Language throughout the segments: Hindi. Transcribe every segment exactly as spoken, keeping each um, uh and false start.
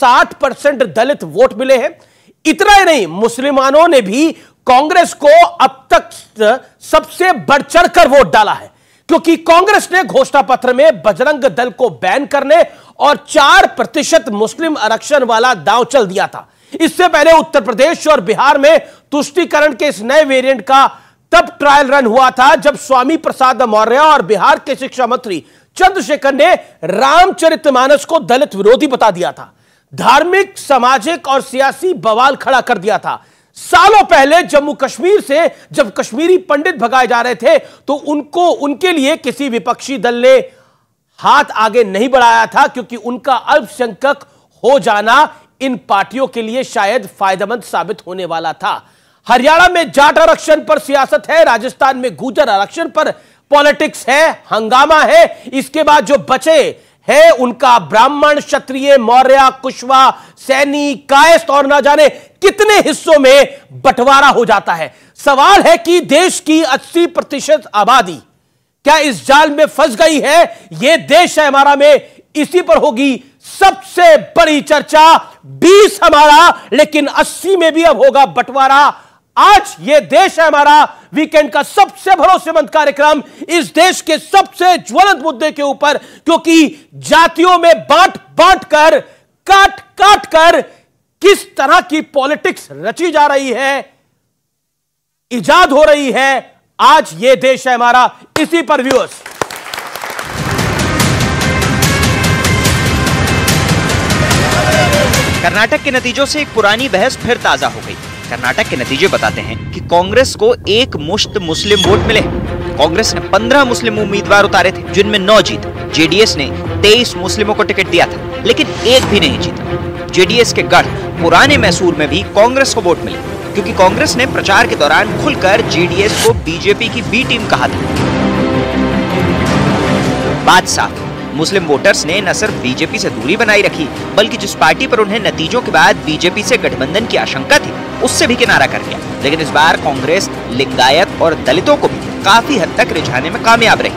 साठ परसेंट दलित वोट मिले हैं। इतना ही नहीं, मुसलमानों ने भी कांग्रेस को अब तक सबसे बढ़ चढ़कर वोट डाला है, क्योंकि कांग्रेस ने घोषणा पत्र में बजरंग दल को बैन करने और चार प्रतिशत मुस्लिम आरक्षण वाला दांव चल दिया था। इससे पहले उत्तर प्रदेश और बिहार में तुष्टीकरण के इस नए वेरिएंट का तब ट्रायल रन हुआ था जब स्वामी प्रसाद मौर्य और बिहार के शिक्षा मंत्री चंद्रशेखर ने रामचरितमानस को दलित विरोधी बता दिया था, धार्मिक, सामाजिक और सियासी बवाल खड़ा कर दिया था। सालों पहले जम्मू कश्मीर से जब कश्मीरी पंडित भगाए जा रहे थे तो उनको उनके लिए किसी विपक्षी दल ने हाथ आगे नहीं बढ़ाया था, क्योंकि उनका अल्पसंख्यक हो जाना इन पार्टियों के लिए शायद फायदेमंद साबित होने वाला था। हरियाणा में जाट आरक्षण पर सियासत है, राजस्थान में गुर्जर आरक्षण पर पॉलिटिक्स है, हंगामा है। इसके बाद जो बचे है उनका ब्राह्मण, क्षत्रिय, मौर्य, कुशवा, सैनी, कायस्थ और ना जाने कितने हिस्सों में बंटवारा हो जाता है। सवाल है कि देश की अस्सी प्रतिशत आबादी क्या इस जाल में फंस गई है? यह देश है हमारा में इसी पर होगी सबसे बड़ी चर्चा। बीस हमारा, लेकिन अस्सी में भी अब होगा बंटवारा। आज ये देश है हमारा वीकेंड का सबसे भरोसेमंद कार्यक्रम इस देश के सबसे ज्वलंत मुद्दे के ऊपर, क्योंकि जातियों में बांट बांट कर, काट काट कर किस तरह की पॉलिटिक्स रची जा रही है, इजाद हो रही है। आज ये देश है हमारा, इसी पर व्यूअर्स। कर्नाटक के नतीजों से एक पुरानी बहस फिर ताजा हो गई। कर्नाटक के नतीजे बताते हैं कि कांग्रेस को एक मुश्त मुस्लिम वोट मिले। कांग्रेस ने पंद्रह मुस्लिम उम्मीदवार उतारे थे, जिनमें नौ जीते। जेडीएस ने तेईस मुस्लिमों को टिकट दिया था, लेकिन एक भी नहीं जीता। जेडीएस के गढ़ पुराने मैसूर में भी कांग्रेस को वोट मिले, क्योंकि कांग्रेस ने प्रचार के दौरान खुलकर जेडीएस को बीजेपी की बी टीम कहा था। बात साफ, मुस्लिम वोटर्स ने न सिर्फ बीजेपी से दूरी बनाई रखी, बल्कि जिस पार्टी पर उन्हें नतीजों के बाद बीजेपी से गठबंधन की आशंका थी, उससे भी किनारा कर गया। लेकिन इस बार कांग्रेस लिंगायत और दलितों को भी काफी हद तक रिझाने में कामयाब रही।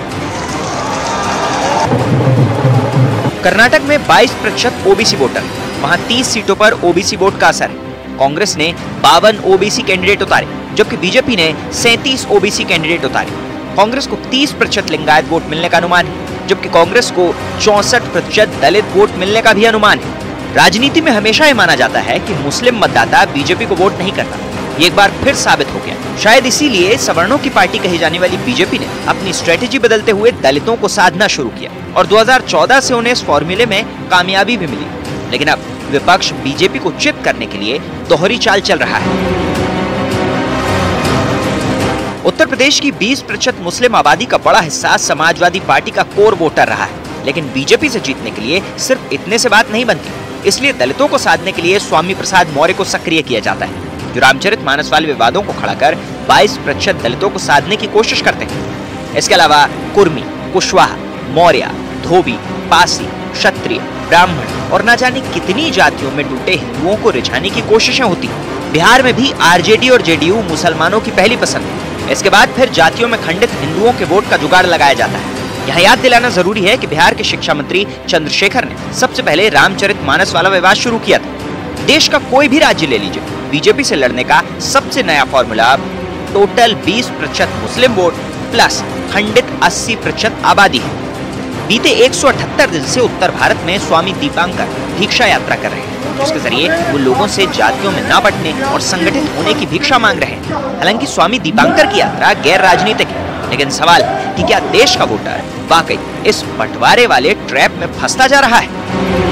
कर्नाटक में बाईस प्रतिशत ओबीसी वोटर, वहां तीस सीटों पर ओबीसी वोट का असर है। कांग्रेस ने बावन ओबीसी कैंडिडेट उतारे, जबकि बीजेपी ने सैंतीस ओबीसी कैंडिडेट उतारे। कांग्रेस को तीस प्रतिशत लिंगायत वोट मिलने का अनुमान है, जबकि कांग्रेस को चौसठ प्रतिशत दलित वोट मिलने का भी अनुमान है। राजनीति में हमेशा ये माना जाता है कि मुस्लिम मतदाता बीजेपी को वोट नहीं करता। ये एक बार फिर साबित हो गया। शायद इसीलिए सवर्णों की पार्टी कही जाने वाली बीजेपी ने अपनी स्ट्रेटेजी बदलते हुए दलितों को साधना शुरू किया और दो हज़ार चौदह से उन्हें इस फॉर्मूले में कामयाबी भी मिली। लेकिन अब विपक्ष बीजेपी को चित करने के लिए दोहरी चाल चल रहा है। उत्तर प्रदेश की बीस प्रतिशत मुस्लिम आबादी का बड़ा हिस्सा समाजवादी पार्टी का कोर वोटर रहा है, लेकिन बीजेपी से जीतने के लिए सिर्फ इतने से बात नहीं बनती। इसलिए दलितों को साधने के लिए स्वामी प्रसाद मौर्य को सक्रिय किया जाता है, जो रामचरितमानस वाले विवादों को खड़ा कर बाईस प्रतिशत दलितों को साधने की कोशिश करते हैं। इसके अलावा कुर्मी, कुशवाहा, मौर्य, धोबी, पासी, क्षत्रिय, ब्राह्मण और न जाने कितनी जातियों में टूटे हिंदुओं को रिझाने की कोशिशें होती। बिहार में भी आरजेडी और जेडीयू मुसलमानों की पहली पसंद है। इसके बाद फिर जातियों में खंडित हिंदुओं के वोट का जुगाड़ लगाया जाता है। यहाँ याद दिलाना जरूरी है कि बिहार के शिक्षा मंत्री चंद्रशेखर ने सबसे पहले रामचरितमानस वाला विवाद शुरू किया था। देश का कोई भी राज्य ले लीजिए, बीजेपी से लड़ने का सबसे नया फॉर्मूला टोटल बीस प्रतिशत मुस्लिम वोट प्लस खंडित अस्सी प्रतिशत आबादी है। बीते एक सौ अठहत्तर दिन से उत्तर भारत में स्वामी दीपांकर भिक्षा यात्रा कर रहे हैं, जिसके जरिए वो लोगों से जातियों में न बंटने और संगठित होने की भिक्षा मांग रहे हैं। हालांकि स्वामी दीपांकर की यात्रा गैर राजनीतिक है, लेकिन सवाल है कि क्या देश का वोटर वाकई इस बंटवारे वाले ट्रैप में फंसता जा रहा है?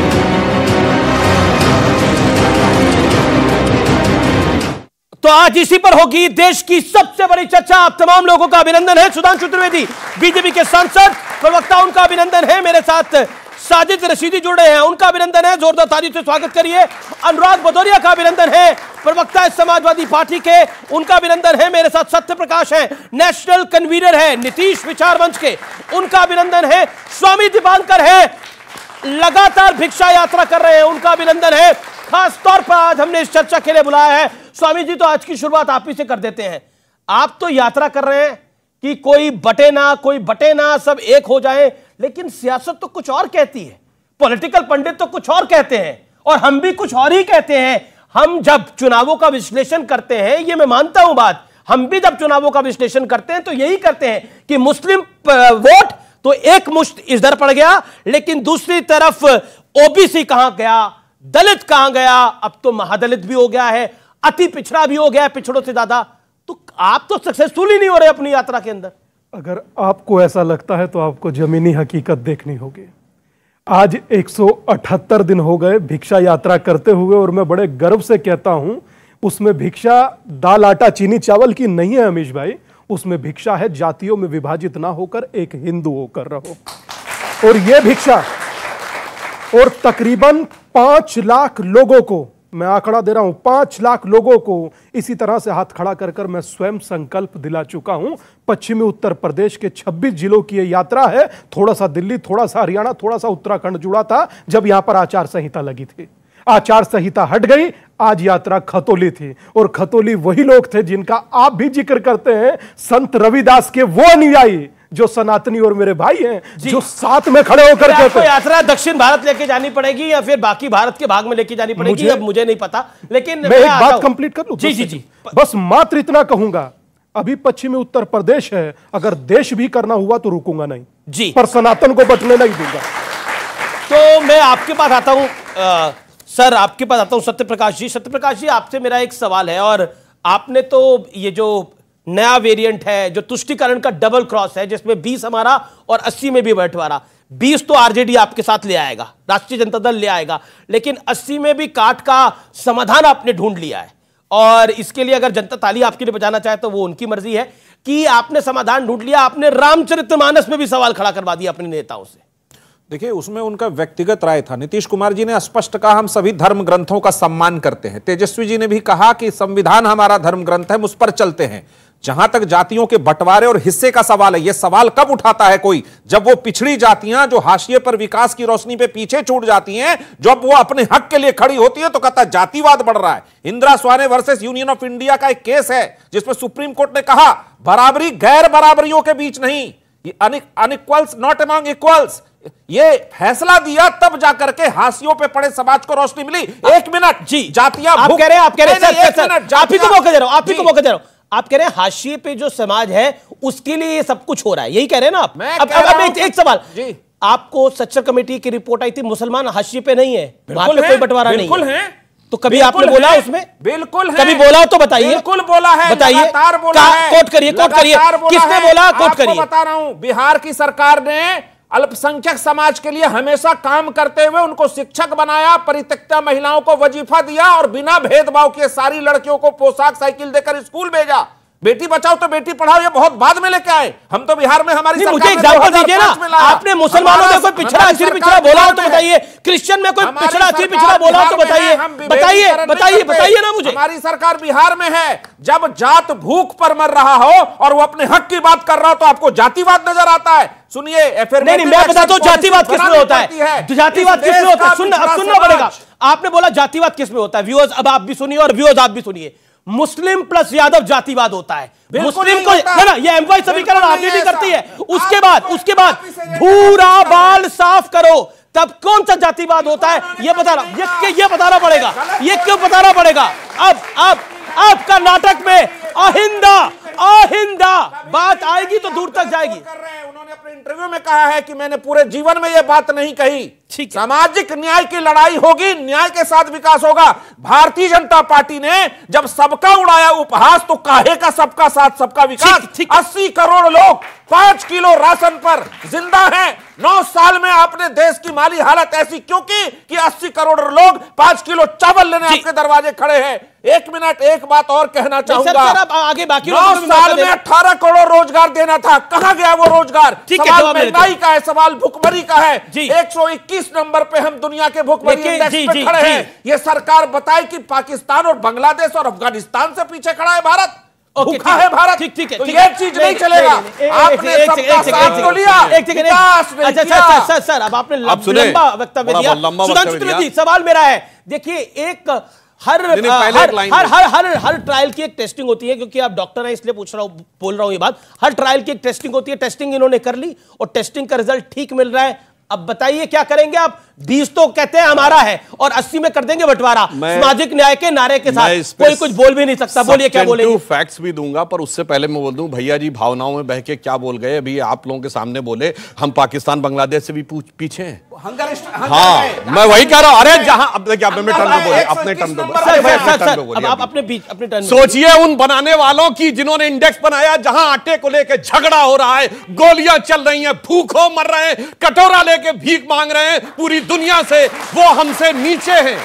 तो आज इसी पर होगी देश की सबसे बड़ी चर्चा। आप तमाम लोगों का अभिनंदन है। सुधांशु त्रिवेदी बीजेपी के सांसद प्रवक्ता, उनका अभिनंदन है। मेरे साथ साजिद रशीदी जुड़े हैं, उनका अभिनंदन है। जोरदार ताली से स्वागत करिए। अनुराग भदौरिया का अभिनंदन है, प्रवक्ता समाजवादी पार्टी के, उनका अभिनंदन है। मेरे साथ सत्य प्रकाश है, नेशनल कन्वीनर है नीतीश विचार मंच के, उनका अभिनंदन है। स्वामी दीपांकर है, लगातार भिक्षा यात्रा कर रहे हैं, उनका अभिनंदन है। खास तौर पर आज हमने इस चर्चा के लिए बुलाया है। स्वामी जी, तो आज की शुरुआत आप ही से कर देते हैं। आप तो यात्रा कर रहे हैं कि कोई बटे ना, कोई बटे ना, सब एक हो जाए, लेकिन सियासत तो कुछ और कहती है, पॉलिटिकल पंडित तो कुछ और कहते हैं, और हम भी कुछ और ही कहते हैं। हम जब चुनावों का विश्लेषण करते हैं, ये मैं मानता हूं बात, हम भी जब चुनावों का विश्लेषण करते हैं तो यही करते हैं कि मुस्लिम वोट तो एक मुश्त इधर पड़ गया, लेकिन दूसरी तरफ ओबीसी कहां गया, दलित कहां गया, अब तो महादलित भी हो गया है, अति पिछड़ा भी हो गया है पिछड़ों से ज्यादा। तो आप तो सक्सेसफुल ही नहीं हो रहे अपनी यात्रा के अंदर। अगर आपको ऐसा लगता है तो आपको जमीनी हकीकत देखनी होगी। आज एक सौ अठहत्तर दिन हो गए भिक्षा यात्रा करते हुए, और मैं बड़े गर्व से कहता हूं उसमें भिक्षा दाल आटा चीनी चावल की नहीं है अमीश भाई, उसमें भिक्षा है जातियों में विभाजित ना होकर एक हिंदू होकर रहो। और यह भिक्षा, और तकरीबन पांच लाख लोगों को, मैं आंकड़ा दे रहा हूं, पांच लाख लोगों को इसी तरह से हाथ खड़ा कर कर मैं स्वयं संकल्प दिला चुका हूं। पश्चिमी उत्तर प्रदेश के छब्बीस जिलों की यह यात्रा है। थोड़ा सा दिल्ली, थोड़ा सा हरियाणा, थोड़ा सा उत्तराखंड जुड़ा था जब यहां पर आचार संहिता लगी थी। आचार संहिता हट गई, आज यात्रा खतौली थी, और खतौली वही लोग थे जिनका आप भी जिक्र करते हैं, संत रविदास के वो अनुयायी जो सनातनी और मेरे भाई हैं, जो साथ में खड़े होकर कहते हैं। यात्रा दक्षिण भारत लेके जानी पड़ेगी या फिर बाकी भारत के भाग में लेके जानी पड़ेगी, मुझे, अब मुझे नहीं पता, लेकिन मैं एक बात कंप्लीट कर लूं। जी जी जी, बस मात्र इतना कहूंगा, अभी पश्चिमी उत्तर प्रदेश है, अगर देश भी करना हुआ तो रुकूंगा नहीं जी, पर सनातन को बचने नहीं दूंगा। तो मैं आपके पास आता हूं, सर आपके पास आता हूं सत्यप्रकाश जी। सत्यप्रकाश जी, आपसे मेरा एक सवाल है, और आपने तो ये जो नया वेरिएंट है, जो तुष्टीकरण का डबल क्रॉस है, जिसमें बीस हमारा और अस्सी में भी बंटवारा, बीस तो आरजेडी आपके साथ ले आएगा, राष्ट्रीय जनता दल ले आएगा, लेकिन अस्सी में भी काट का समाधान आपने ढूंढ लिया है, और इसके लिए अगर जनता ताली आपके लिए बजाना चाहे तो वो उनकी मर्जी है कि आपने समाधान ढूंढ लिया। आपने रामचरितमानस में भी सवाल खड़ा करवा दिया अपने नेताओं से। देखिए, उसमें उनका व्यक्तिगत राय था। नीतीश कुमार जी ने स्पष्ट कहा हम सभी धर्म ग्रंथों का सम्मान करते हैं। तेजस्वी जी ने भी कहा कि संविधान हमारा धर्म ग्रंथ है, हम उस पर चलते हैं। जहां तक जातियों के बंटवारे और हिस्से का सवाल है, यह सवाल कब उठाता है कोई, जब वो पिछड़ी जातियां जो हाशिए पर विकास की रोशनी पे पीछे छूट जाती हैं, जब वो अपने हक के लिए खड़ी होती है तो कहता है जातिवाद बढ़ रहा है। Indira Sawhney versus union of India का एक केस है जिसमें सुप्रीम कोर्ट ने कहा बराबरी गैर बराबरियों के बीच नहीं, अनइक्वल्स नॉट अमंग इक्वल्स, ये फैसला दिया तब जाकर के हाशियों पे पड़े समाज को रोशनी मिली। एक मिनट जी, जातियां आप कह रहे हैं, आप कह रहे हैं, आप ही को मौका दे रहा हूं, आप ही को मौका दे रहा हूं। आप कह रहे हैं हाशिए पे जो समाज है उसके लिए ये सब कुछ हो रहा है, यही कह रहे हैं ना आप? अब, अब, अब एक, एक सवाल जी, आपको सच्चर कमेटी की रिपोर्ट आई थी, मुसलमान हाशिए पे नहीं है, वहां पे कोई बंटवारा नहीं है, है। तो कभी आपने बोला उसमें? बिल्कुल है। कभी बोला हो तो बताइए। बिल्कुल बोला है, बताइए, कोट करिए, कोट करिए, किसने बोला? कोट करिए। बता रहा हूं, बिहार की सरकार ने अल्पसंख्यक समाज के लिए हमेशा काम करते हुए उनको शिक्षक बनाया, परित्यक्ता महिलाओं को वजीफा दिया और बिना भेदभाव किए सारी लड़कियों को पोशाक साइकिल देकर स्कूल भेजा। बेटी बचाओ तो बेटी पढ़ाओ ये बहुत बाद में लेके आए, हम तो बिहार में हमारी सरकार मुझे एग्जांपल दीजिए ना। आपने मुसलमानों में कोई पिछड़ा अछूत पिछड़ा बोला हो तो बताइए, क्रिश्चियन में कोई पिछड़ा अछूत पिछड़ा बोला हो तो बताइए, बताइए बताइए बताइए ना मुझे। हमारी सरकार बिहार में है, जब जात भूख पर मर रहा हो और वो अपने हक की बात कर रहा हो तो आपको जातिवाद नजर आता है। सुनिए, नहीं नहीं मैं बताता हूं जातिवाद किसमें होता है, जातिवाद किसमें होता है, सुनना अब सुनना पड़ेगा। आपने बोला जातिवाद किसमें होता है, व्यूअर्स अब आप भी सुनिए और व्यूअर्स आप भी सुनिए, मुस्लिम प्लस यादव जातिवाद होता है। मुस्लिम को ना ना ये एमवाई समीकरण आरजेडी करती है, उसके बाद उसके बाद भूरा बाल साफ करो तब कौन सा जातिवाद होता है ये बता रहा, ये ये बताना पड़ेगा, ये क्यों बताना पड़ेगा। अब अब आपका नाटक में आहिंदा आहिंदा बात आएगी तो दूर तक जाएगी। उन्होंने अपने इंटरव्यू में कहा है कि मैंने पूरे जीवन में यह बात नहीं कही। सामाजिक न्याय की लड़ाई होगी, न्याय के साथ विकास होगा। भारतीय जनता पार्टी ने जब सबका उड़ाया उपहास तो काहे का सबका साथ सबका विकास। अस्सी करोड़ लोग पांच किलो राशन पर जिंदा हैं। नौ साल में आपने देश की माली हालत ऐसी क्यों की कि अस्सी करोड़ लोग पांच किलो चावल लेने आपके दरवाजे खड़े हैं। एक मिनट एक बात और कहना चाहूंगा, आगे बाकी नौ साल में अठारह करोड़ रोजगार देना था, कहां गया वो रोजगार। सवाल महंगाई का है, सवाल भुखमरी का है। एक सौ इक्कीस नंबर पे हम दुनिया के भुखमरी इंडेक्स पे खड़े हैं। ये सरकार बताए कि पाकिस्तान और बांग्लादेश और अफगानिस्तान से पीछे खड़ा है भारत, भूखा है भारत। ठीक ठीक है, तो ये चीज नहीं चलेगा। आपने सबका साथ तो लिया, विकास नहीं किया। सर सर अब आपने लंबा वक्तव्य दिया। सुधांशु त्रिवेदी, सवाल मेरा है, देखिए एक हर हर हर हर हर हर ट्रायल की एक टेस्टिंग होती है, क्योंकि आप डॉक्टर हैं इसलिए पूछ रहा हूं, बोल रहा हूं ये बात। हर ट्रायल की एक टेस्टिंग होती है, टेस्टिंग इन्होंने कर ली और टेस्टिंग का रिजल्ट ठीक मिल रहा है। अब बताइए क्या करेंगे आप? बीस तो कहते हैं हमारा है और अस्सी में कर देंगे बंटवारा सामाजिक न्याय के नारे के साथ। कोई कुछ बोल भी नहीं सकता। बोलिए क्या बोलेंगे? फैक्ट्स भी दूंगा, पर उससे पहले मैं बोल दूं भैया जी भावनाओं में बह के क्या बोल गए। अभी आप लोगों के सामने बोले हम पाकिस्तान बांग्लादेश से भी पीछे हैं। हाँ, मैं वही कह रहा हूं। अरे जहां अब देखिए अपने टर्न में बोले, अपने टर्न में आप अपने बीच अपने टर्न। सोचिए उन बनाने वालों की जिन्होंने इंडेक्स बनाया जहां आटे को लेकर झगड़ा हो रहा है, गोलियां चल रही हैं, भूखों मर रहे हैं, कटोरा लेके भीख मांग रहे हैं पूरी दुनिया से, वो हमसे नीचे हैं।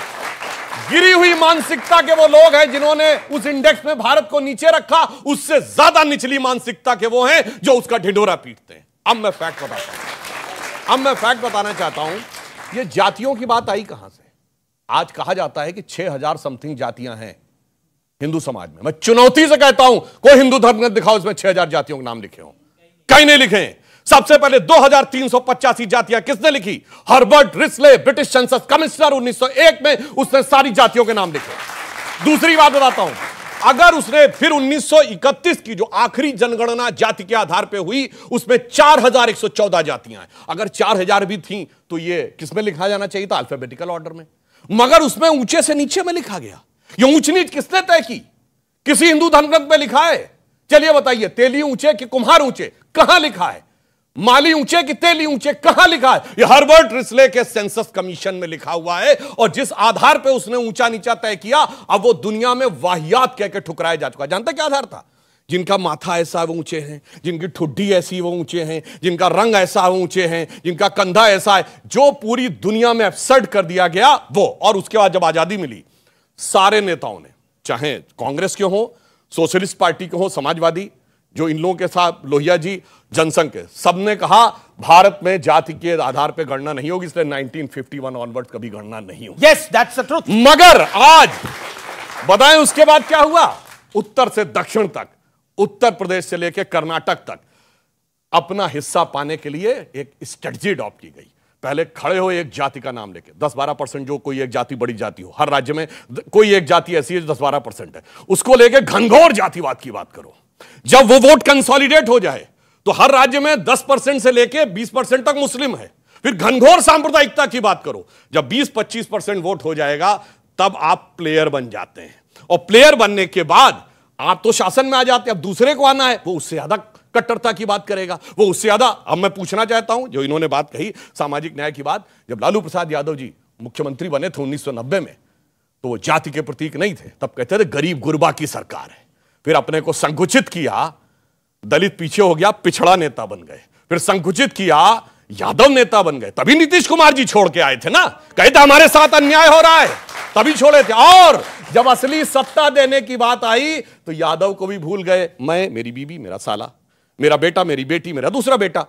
गिरी हुई मानसिकता के वो लोग हैं जिन्होंने उस इंडेक्स में भारत को नीचे रखा, उससे ज्यादा निचली मानसिकता के वो हैं जो उसका ढिंढोरा पीटते हैं। अब मैं फैक्ट बताता हूं अब मैं फैक्ट बताना चाहता हूं ये जातियों की बात आई कहां से? आज कहा जाता है कि छह हजार समथिंग जातियां हैं हिंदू समाज में। मैं चुनौती से कहता हूं कोई हिंदू धर्म दिखाओ इसमें छह हजार जातियों के नाम लिखे हो। कहीं नहीं लिखे। सबसे पहले दो हजार तीन सौ पचासी जातियां किसने लिखी? Herbert Risley, British census commissioner, उन्नीस सौ एक में उसने सारी जातियों के नाम लिखे। दूसरी बात बताता हूं, अगर उसने फिर उन्नीस सौ इकतीस की जो आखिरी जनगणना जाति के आधार पर हुई उसमें चार हजार एक सौ चौदह जातियां हैं। अगर चार हजार भी थी तो ये किसमें लिखा जाना चाहिए था? अल्फाबेटिकल ऑर्डर में। मगर उसमें ऊंचे से नीचे में लिखा गया। ये ऊंच नीच किसने तय की? किसी हिंदू धर्म ग्रंथ में लिखा है? चलिए बताइए, तेली ऊंचे कि कुम्हार ऊंचे, कहां लिखा है? माली ऊंचे कि तेली ऊंचे, कहां लिखा है? यह हर्बर्ट रिस्ले के सेंसस कमीशन में लिखा हुआ है। और जिस आधार पे उसने ऊंचा नीचा तय किया, अब वो दुनिया में वाहियात कह के ठुकराया जा चुका है। जानते क्या आधार था? जिनका माथा ऐसा वो ऊंचे हैं, जिनकी ठुड्डी ऐसी वो ऊंचे हैं, जिनका रंग ऐसा वो ऊंचे हैं, जिनका कंधा ऐसा है, जो पूरी दुनिया में एब्सर्ड कर दिया गया वो। और उसके बाद जब आजादी मिली, सारे नेताओं ने, चाहे कांग्रेस के हो, सोशलिस्ट पार्टी के हो, समाजवादी, जो इन लोगों के साथ लोहिया जी, जनसंघ के, सबने कहा भारत में जाति के आधार पर गणना नहीं होगी, इसलिए नाइनटीन फिफ्टी वन ऑनवर्ड कभी गणना नहीं होगी। Yes, that's the truth. मगर आज बताएं उसके बाद क्या हुआ? उत्तर से दक्षिण तक, उत्तर प्रदेश से लेकर कर्नाटक तक अपना हिस्सा पाने के लिए एक स्ट्रेटजी अडॉप्ट की गई। पहले खड़े हो एक जाति का नाम लेके, दस बारह परसेंट जो कोई एक जाति बड़ी जाति हो, हर राज्य में कोई एक जाति ऐसी है जो दस बारह परसेंट है, उसको लेके घनघोर जातिवाद की बात करो। जब वो वोट कंसोलिडेट हो जाए तो हर राज्य में दस परसेंट से लेके बीस परसेंट तक मुस्लिम है, फिर घनघोर सांप्रदायिकता की बात करो। जब बीस पच्चीस परसेंट वोट हो जाएगा तब आप प्लेयर बन जाते हैं, और प्लेयर बनने के बाद आप तो शासन में आ जाते हैं। अब दूसरे को आना है, वो उससे ज्यादा कट्टरता की बात करेगा, वो उससे ज्यादा। अब मैं पूछना चाहता हूं, जो इन्होंने बात कही सामाजिक न्याय की बात, जब लालू प्रसाद यादव जी मुख्यमंत्री बने थे उन्नीस सौ नब्बे में, तो वो जाति के प्रतीक नहीं थे, तब कहते थे गरीब गुरबा की सरकार है। फिर अपने को संकुचित किया, दलित पीछे हो गया, पिछड़ा नेता बन गए। फिर संकुचित किया, यादव नेता बन गए। तभी नीतीश कुमार जी छोड़ के आए थे ना, कहे थे हमारे साथ अन्याय हो रहा है, तभी छोड़े थे। और जब असली सत्ता देने की बात आई तो यादव को भी भूल गए। मैं, मेरी बीबी, मेरा साला, मेरा बेटा, मेरी बेटी, मेरा दूसरा बेटा।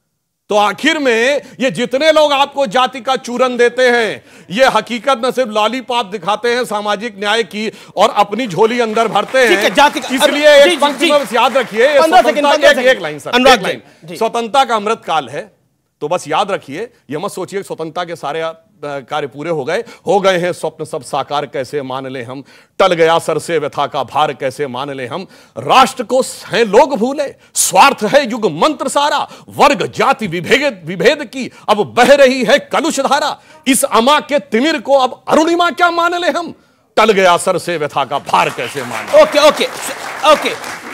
तो आखिर में ये जितने लोग आपको जाति का चूरन देते हैं, ये हकीकत में सिर्फ लॉलीपॉप दिखाते हैं सामाजिक न्याय की और अपनी झोली अंदर भरते हैं। इसलिए एक पंक्ति में याद रखिए, एक लाइन सर, एक लाइन, स्वतंत्रता का अमृत काल है, तो बस याद रखिए, ये मत सोचिए स्वतंत्रता के सारे कार्य पूरे हो गए हो गए हैं स्वप्न सब साकार कैसे मान ले हम, टल गया सर से व्यथा का भार कैसे मान ले हम, राष्ट्र को हैं लोग भूले, स्वार्थ है युग मंत्र सारा, वर्ग जाति विभेद विभेद की अब बह रही है कलुष धारा, इस अमा के तिमिर को अब अरुणिमा क्या मान ले हम, टल गया सर से व्यथा का भार कैसे मान ले। ओके ओके ओके,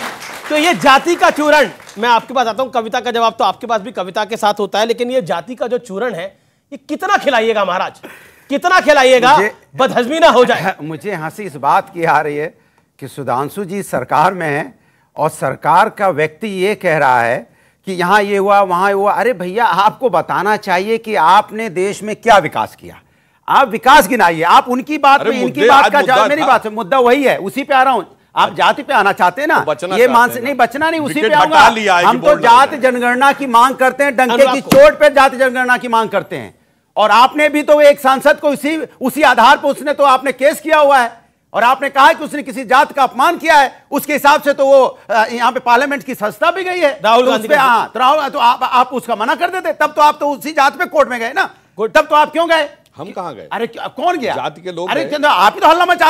तो ये जाति का चूरण, मैं आपके पास आता हूं, कविता का जवाब तो आपके पास भी कविता के साथ होता है, लेकिन ये जाति का जो चूरण है ये कितना खिलाइएगा महाराज, कितना खिलाइएगा, बदहजमी ना हो जाए। मुझे हंसी इस बात की आ रही है कि सुधांशु जी सरकार में है और सरकार का व्यक्ति ये कह रहा है कि यहाँ ये हुआ वहाँ हुआ। अरे भैया, आपको बताना चाहिए कि आपने देश में क्या विकास किया, आप विकास गिनाइए। आप उनकी बात में इनकी बात का जवाब, मेरी बात से मुद्दा वही है, उसी पे आ रहा हूँ। आप जाति पे आना चाहते हैं ना, तो ये मान से नहीं बचना नहीं, उसी पे आऊंगा। हम तो जाति जनगणना की मांग करते हैं, डंके की चोट पे जाति जनगणना की मांग करते हैं। और आपने भी तो एक सांसद को उसी उसी आधार पर उसने तो आपने केस किया हुआ है, और आपने कहा कि उसने किसी जात का अपमान किया है, उसके हिसाब से तो वो यहाँ पे पार्लियामेंट की संस्था भी गई है राहुल गांधी पे। हाँ, तो राहुल तो आप, आप उसका मना कर देते, तब तो आप तो उसी जात पे कोर्ट में गए ना, तब तो आप क्यों गए? हम कहां गए? अरे कौन गया? जाति के लोग। अरे आप ही तो हल्ला मचा रहे हो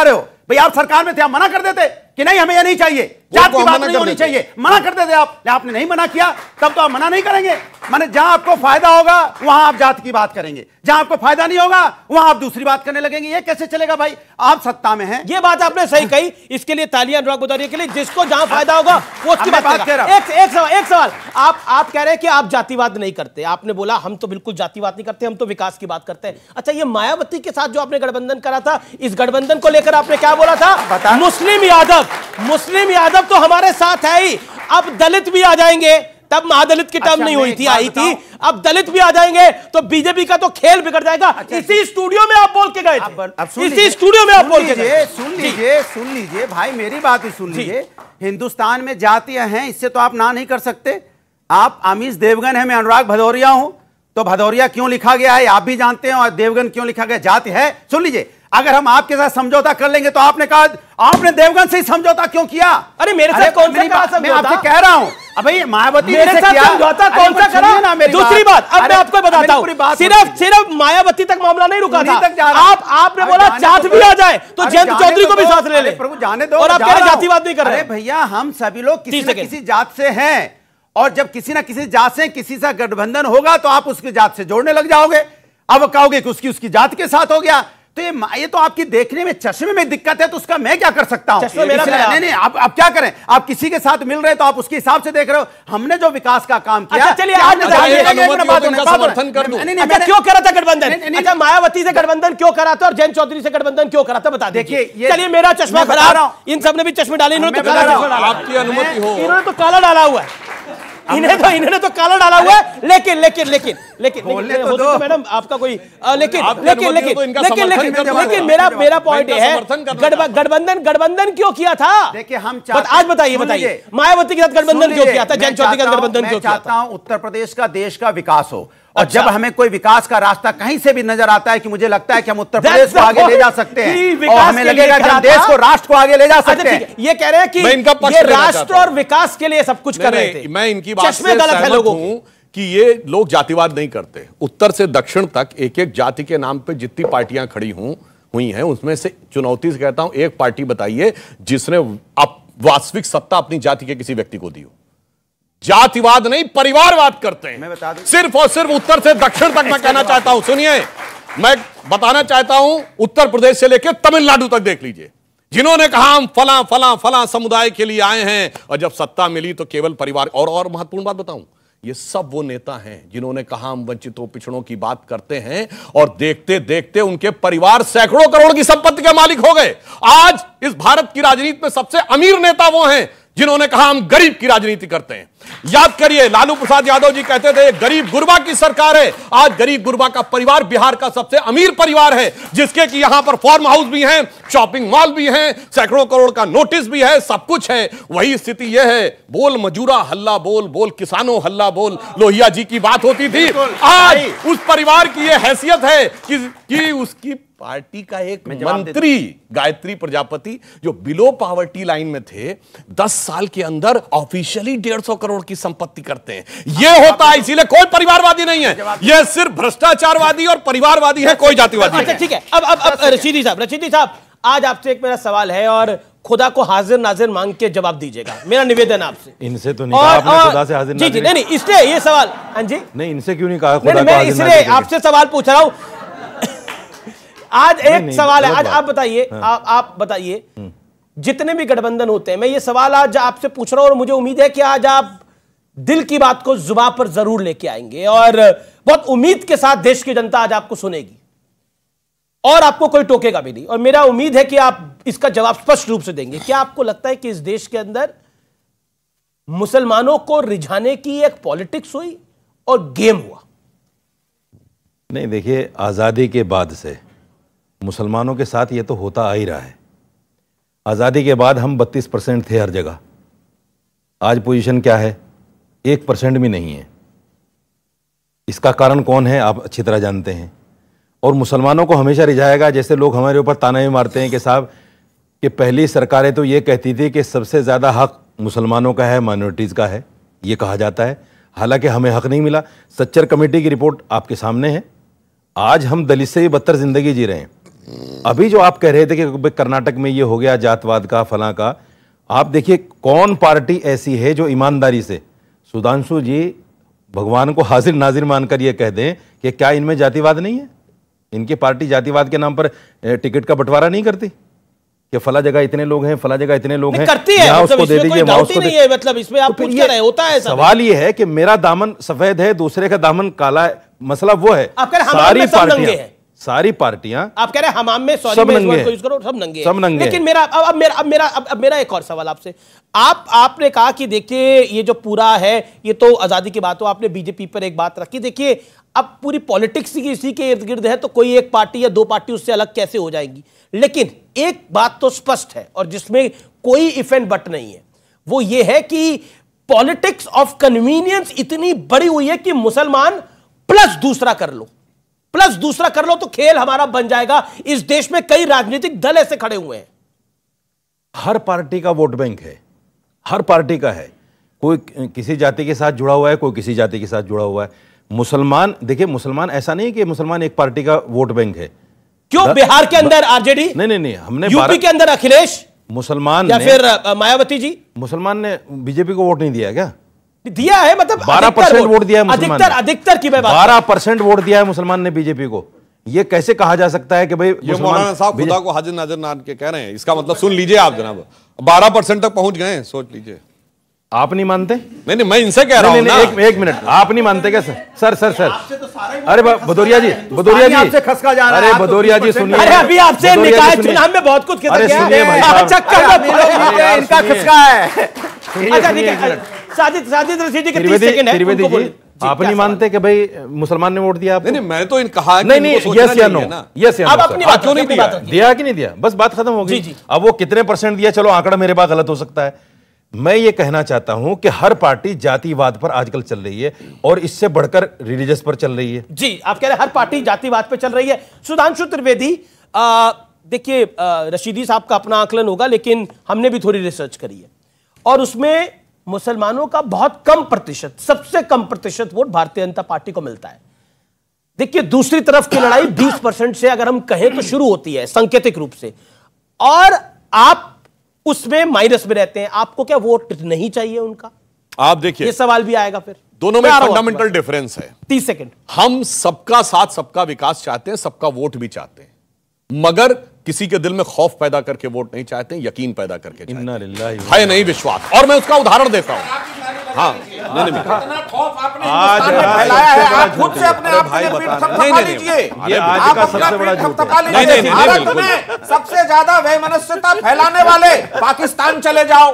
भैया आप सरकार में थे, आप मना कर देते कि नहीं हमें ये नहीं चाहिए, जात की बात नहीं होनी चाहिए, मना कर देते आप। आपने नहीं मना किया, तब तो आप मना नहीं करेंगे। माने जहां आपको फायदा होगा वहां आप जात की बात करेंगे, जहां आपको फायदा नहीं होगा वहां आप दूसरी बात करने लगेंगे। ये कैसे चलेगा भाई? आप सत्ता में हैं। ये बात आपने सही कही, इसके लिए तालियां अनुराग बुदारिया के लिए। जिसको जहां फायदा होगा वो उसकी बात करेगा। एक एक सवाल एक सवाल आप आप कह रहे हैं कि आप जातिवाद नहीं करते। आपने बोला हम तो बिल्कुल जातिवाद नहीं करते, हम तो विकास की बात करते हैं। अच्छा, ये मायावती के साथ जो आपने गठबंधन करा था, इस गठबंधन को लेकर आपने क्या बोला था? मुस्लिम यादव मुस्लिम यादव तो हमारे साथ है ही, अब दलित भी आ जाएंगे। तब महादलित की टर्म अच्छा, नहीं हुई थी, आई थी, अब दलित भी आ जाएंगे तो बीजेपी का तो खेल बिगड़ जाएगा। अच्छा, इसी स्टूडियो में आप बोल के गए थे, इसी स्टूडियो में आप बोल के गए। सुन लीजिए सुन लीजिए भाई, मेरी बात ही सुन लीजिए। हिंदुस्तान में जातियां हैं, इससे तो आप ना नहीं कर सकते। आप अमीश देवगन है, मैं अनुराग भदौरिया हूं, तो भदौरिया क्यों लिखा गया है आप भी जानते हैं, और देवगन क्यों लिखा गया, जाति है। सुन लीजिए, अगर हम आपके साथ समझौता कर लेंगे तो आपने कहा आपने देवगन से ही समझौता क्यों किया? अरे मेरे साथ कौन सा करा? मैं आपसे कह रहा हूं, अब भाई मायावती मेरे साथ समझौता कौन सा करा? दूसरी बात, अब मैं आपको बताता हूं, सिर्फ सिर्फ मायावती तक मामला नहीं रुका था। आप आपने बोला जात भी आ जाए तो जयंत चौधरी को भी साथ ले ले। प्रभु जाने दो, और आप कह रहे जातिवाद नहीं कर रहे। भैया हम सभी लोग किसी न किसी जात से हैं, और जब किसी ना किसी जात से किसी से गठबंधन होगा तो आप उसकी जात से जोड़ने लग जाओगे। अब कहोगे कि उसकी उसकी जात के साथ हो गया, तो ये ये तो आपकी देखने में चश्मे में दिक्कत है, तो उसका मैं क्या कर सकता हूं? नहीं नहीं, आप आप क्या करें? आप किसी के साथ मिल रहे तो आप उसके हिसाब से देख रहे हो। हमने जो विकास का काम किया, अच्छा चलिए आज समर्थन कर दूं। अच्छा, क्यों करा था गठबंधन? अच्छा, मायावती से गठबंधन क्यों करा था और जयंत चौधरी से गठबंधन क्यों करा था, बता दीजिए। चलिए, मेरा चश्मा खराब, इन सबने भी चश्मे डाले, इन्होंने तो काला डाला, आपकी अनुमति हो, इन्होंने तो काला डाला हुआ है, इन्हें तो इन्होंने तो काला डाला हुआ है। लेकिन लेकिन लेकिन लेकिन तो मैडम आपका कोई लेकिन लेकिन लेकिन लेकिन लेकिन लेकिन मेरा मेरा पॉइंट ये है, गठबंधन गठबंधन क्यों किया था? देखिए हम आज बताइए बताइए मायावती के साथ गठबंधन क्यों किया था, जयंत चौधरी के साथ गठबंधन क्यों किया था? चाहता हूं उत्तर प्रदेश का, देश का विकास हो, और जब हमें कोई विकास का रास्ता कहीं से भी नजर आता है कि मुझे लगता है कि हम उत्तर प्रदेश को आगे ले जा सकते हैं, और हमें लगेगा कि हम देश को, राष्ट्र को आगे ले जा सकते हैं। ये कह रहे हैं कि ये राष्ट्र और विकास के लिए सब कुछ कर रहे थे। मैं इनकी बात से सहमत हूं कि ये लोग जातिवाद नहीं करते। उत्तर से दक्षिण तक एक एक जाति के नाम पे जितनी पार्टियां खड़ी हूं हुई हैं, उसमें से चुनौती से कहता हूं एक पार्टी बताइए जिसने वास्तविक सत्ता अपनी जाति के किसी व्यक्ति को दी हो। जातिवाद नहीं, परिवारवाद करते हैं। मैं बता दूं, सिर्फ और सिर्फ उत्तर से दक्षिण तक। मैं कहना चाहता हूं, सुनिए, मैं बताना चाहता हूं, उत्तर प्रदेश से लेकर तमिलनाडु तक देख लीजिए, जिन्होंने कहा हम फला फला फला समुदाय के लिए आए हैं, और जब सत्ता मिली तो केवल परिवार। और और महत्वपूर्ण बात बताऊं, ये सब वो नेता हैं जिन्होंने कहा हम वंचितों पिछड़ों की बात करते हैं, और देखते देखते उनके परिवार सैकड़ों करोड़ की संपत्ति के मालिक हो गए। आज इस भारत की राजनीति में सबसे अमीर नेता वो हैं जिन्होंने कहा हम गरीब की राजनीति करते हैं। याद करिए, लालू प्रसाद यादव जी कहते थे गरीब गुरबा की सरकार है। आज गरीब गुरबा का परिवार बिहार का सबसे अमीर परिवार है, जिसके कि यहां पर फार्म हाउस भी हैं, शॉपिंग मॉल भी हैं, सैकड़ों करोड़ का नोटिस भी है, सब कुछ है। वही स्थिति यह है, बोल मजूरा हल्ला बोल, बोल किसानों हल्ला बोल, लोहिया जी की बात होती थी। आज उस परिवार की यह हैसियत है कि, कि उसकी पार्टी का एक मंत्री गायत्री प्रजापति, जो बिलो पॉवर्टी लाइन में थे, दस साल के अंदर ऑफिशियली डेढ़ सौ करोड़ की संपत्ति करते हैं। यह होता है, इसीलिए कोई परिवारवादी नहीं है, यह सिर्फ भ्रष्टाचारवादी और परिवारवादी है, कोई जातिवादी नहीं। अच्छा ठीक है, अब अब अब रशीदी साहब रशीदी साहब आज आपसे एक मेरा सवाल है, और खुदा को हाजिर नाजिर मांग के जवाब दीजिएगा, मेरा निवेदन आपसे। इनसे तो नहीं कहा आपने खुदा से हाजिर नाजिर। जी जी नहीं नहीं, इसलिए ये सवाल, हाँ जी नहीं, इनसे क्यों नहीं कहा खुदा को हाजिर नाजिर? इसलिए आपसे सवाल पूछ रहा हूं। आज एक नहीं, नहीं, सवाल है, आज आप बताइए, हाँ। आप आप बताइए, जितने भी गठबंधन होते हैं, मैं ये सवाल आज आपसे पूछ रहा हूं, और मुझे उम्मीद है कि आज आप दिल की बात को जुबान पर जरूर लेके आएंगे, और बहुत उम्मीद के साथ देश की जनता आज आपको सुनेगी, और आपको कोई टोकेगा भी नहीं, और मेरा उम्मीद है कि आप इसका जवाब स्पष्ट रूप से देंगे। क्या आपको लगता है कि इस देश के अंदर मुसलमानों को रिझाने की एक पॉलिटिक्स हुई और गेम हुआ? नहीं, देखिए, आजादी के बाद से मुसलमानों के साथ ये तो होता आ ही रहा है। आज़ादी के बाद हम बत्तीस परसेंट थे हर जगह, आज पोजीशन क्या है? एक परसेंट भी नहीं है। इसका कारण कौन है आप अच्छी तरह जानते हैं। और मुसलमानों को हमेशा रिझाएगा, जैसे लोग हमारे ऊपर ताना भी मारते हैं कि साहब कि पहली सरकारें तो ये कहती थी कि सबसे ज़्यादा हक मुसलमानों का है, माइनॉरिटीज़ का है, ये कहा जाता है। हालांकि हमें हक नहीं मिला। सच्चर कमेटी की रिपोर्ट आपके सामने है। आज हम दलित से भी बदतर ज़िंदगी जी रहे हैं। अभी जो आप कह रहे थे कि कर्नाटक में ये हो गया जातवाद का फलां का, आप देखिए कौन पार्टी ऐसी है जो ईमानदारी से सुधांशु जी भगवान को हाजिर नाजिर मानकर ये कह दें कि क्या इनमें जातिवाद नहीं है? इनकी पार्टी जातिवाद के नाम पर टिकट का बंटवारा नहीं करती कि फला जगह इतने लोग हैं, फला जगह इतने लोग हैं, करती है, यहाँ मतलब उसको दे दीजिए, वहाँ उसको नहीं है, मतलब इसमें आप पूछ क्या रहे होता है? सवाल ये है कि मेरा दामन सफेद है, दूसरे का दामन काला है, मसला वो है। आप कह रहे सारी पार्टियां सारी पार्टियां आप कह रहे हैं हमाम में सॉरी सब में नंगे यूज करो, सब नंगे सब नंगे। लेकिन मेरा अब अब मेरा अब मेरा अब, अब मेरा एक और सवाल आपसे, आप आपने कहा कि देखिए ये जो पूरा है ये तो आजादी की बात हो, आपने बीजेपी पर एक बात रखी। देखिए अब पूरी पॉलिटिक्स की इसी के इर्द गिर्द है, तो कोई एक पार्टी या दो पार्टी उससे अलग कैसे हो जाएंगी? लेकिन एक बात तो स्पष्ट है और जिसमें कोई इफ एंड बट नहीं है, वो ये है कि पॉलिटिक्स ऑफ कन्वीनियंस इतनी बड़ी हुई है कि मुसलमान प्लस दूसरा कर लो, प्लस दूसरा कर लो तो खेल हमारा बन जाएगा। इस देश में कई राजनीतिक दल ऐसे खड़े हुए हैं। हर पार्टी का वोट बैंक है, हर पार्टी का है। कोई किसी जाति के साथ जुड़ा हुआ है, कोई किसी जाति के साथ जुड़ा हुआ है। मुसलमान देखिए, मुसलमान ऐसा नहीं है कि मुसलमान एक पार्टी का वोट बैंक है। क्यों बिहार के अंदर आरजेडी? नहीं नहीं नहीं, हमने यूपी के अंदर अखिलेश, मुसलमान या फिर मायावती जी, मुसलमान ने बीजेपी को वोट नहीं दिया क्या? दिया है, मतलब बारह परसेंट वोट दिया है मुसलमान, अधिकतर अधिकतर की मैं बात, बारह परसेंट वोट दिया है मुसलमान ने बीजेपी को। ये कैसे कहा जा सकता है कि भाई ये मौलाना साहब खुदा को हाजिर नाजिर मान के कह रहे हैं? इसका मतलब सुन लीजिए आप जनाब, बारह परसेंट तक पहुंच गए हैं, सोच लीजिए। आप नहीं मानते? नहीं नहीं, मैं इनसे कह रहा हूं ना। एक, एक मिनट, आप नहीं मानते क्या सर? सर सर सर अरे भदौरिया जी, भदौरिया जी आपसे खसका जा रहा है। अरे भदौरिया जी सुनिए, अरे अभी आपसे निकाय चुनाव में बहुत कुछ खिसक अरे गया सुनिए भाई है। साहब, इनका खसका है। अच्छा ठीक है, साजिद साजिद रशीदी के तीस सेकंड है, त्रिवेदी उनको जी, बोलिए। आप नहीं मानते कि भाई मुसलमान ने वोट दिया आपको? नहीं नहीं, मैं तो इन कहा है कि नहीं नहीं, इनको सोचना यस या नो, चाहिए ना। यस या आप नो अपनी सर। बात क्यों नहीं अपनी दिया? बात रखिए। दिया कि नहीं दिया, बस बात खत्म हो जी, गई। जी। अब वो कितने परसेंट दिया, चलो आंकड़ा मेरे पास गलत हो सकता है। मैं ये कहना चाहता हूं कि हर पार्टी जातिवाद पर आजकल चल रही है और इससे बढ़कर रिलीजियस पर चल रही है। जी, आप कह रहे हैं हर पार्टी जातिवाद पे चल रही है। सुधांशु त्रिवेदी, देखिए रशीदी साहब का अपना आकलन होगा, लेकिन हमने भी थोड़ी रिसर्च करी है और उसमें मुसलमानों का बहुत कम प्रतिशत, सबसे कम प्रतिशत वोट भारतीय जनता पार्टी को मिलता है। देखिए दूसरी तरफ की लड़ाई बीस परसेंट से अगर हम कहें तो शुरू होती है सांकेतिक रूप से, और आप उसमें माइनस में रहते हैं। आपको क्या वोट नहीं चाहिए उनका? आप देखिए, ये सवाल भी आएगा फिर। दोनों में फंडामेंटल डिफरेंस है। तीस सेकंड। हम सबका साथ, सबका विकास चाहते हैं, सबका वोट भी चाहते हैं, मगर किसी के दिल में खौफ पैदा करके वोट नहीं चाहते, यकीन पैदा करके इन्ना लिल्लाहि व है नहीं विश्वास। और मैं उसका उदाहरण देता हूं। हाँ नहीं नहीं, आज फैलाया है, आप खुद से अपने आप के लिए पीठ थपथपा लीजिए। ये आज का सबसे बड़ा झूठ है। नहीं नहीं नहीं, भारत बिल्कुल। में सबसे ज्यादा वैमनस्यता फैलाने वाले पाकिस्तान चले जाओ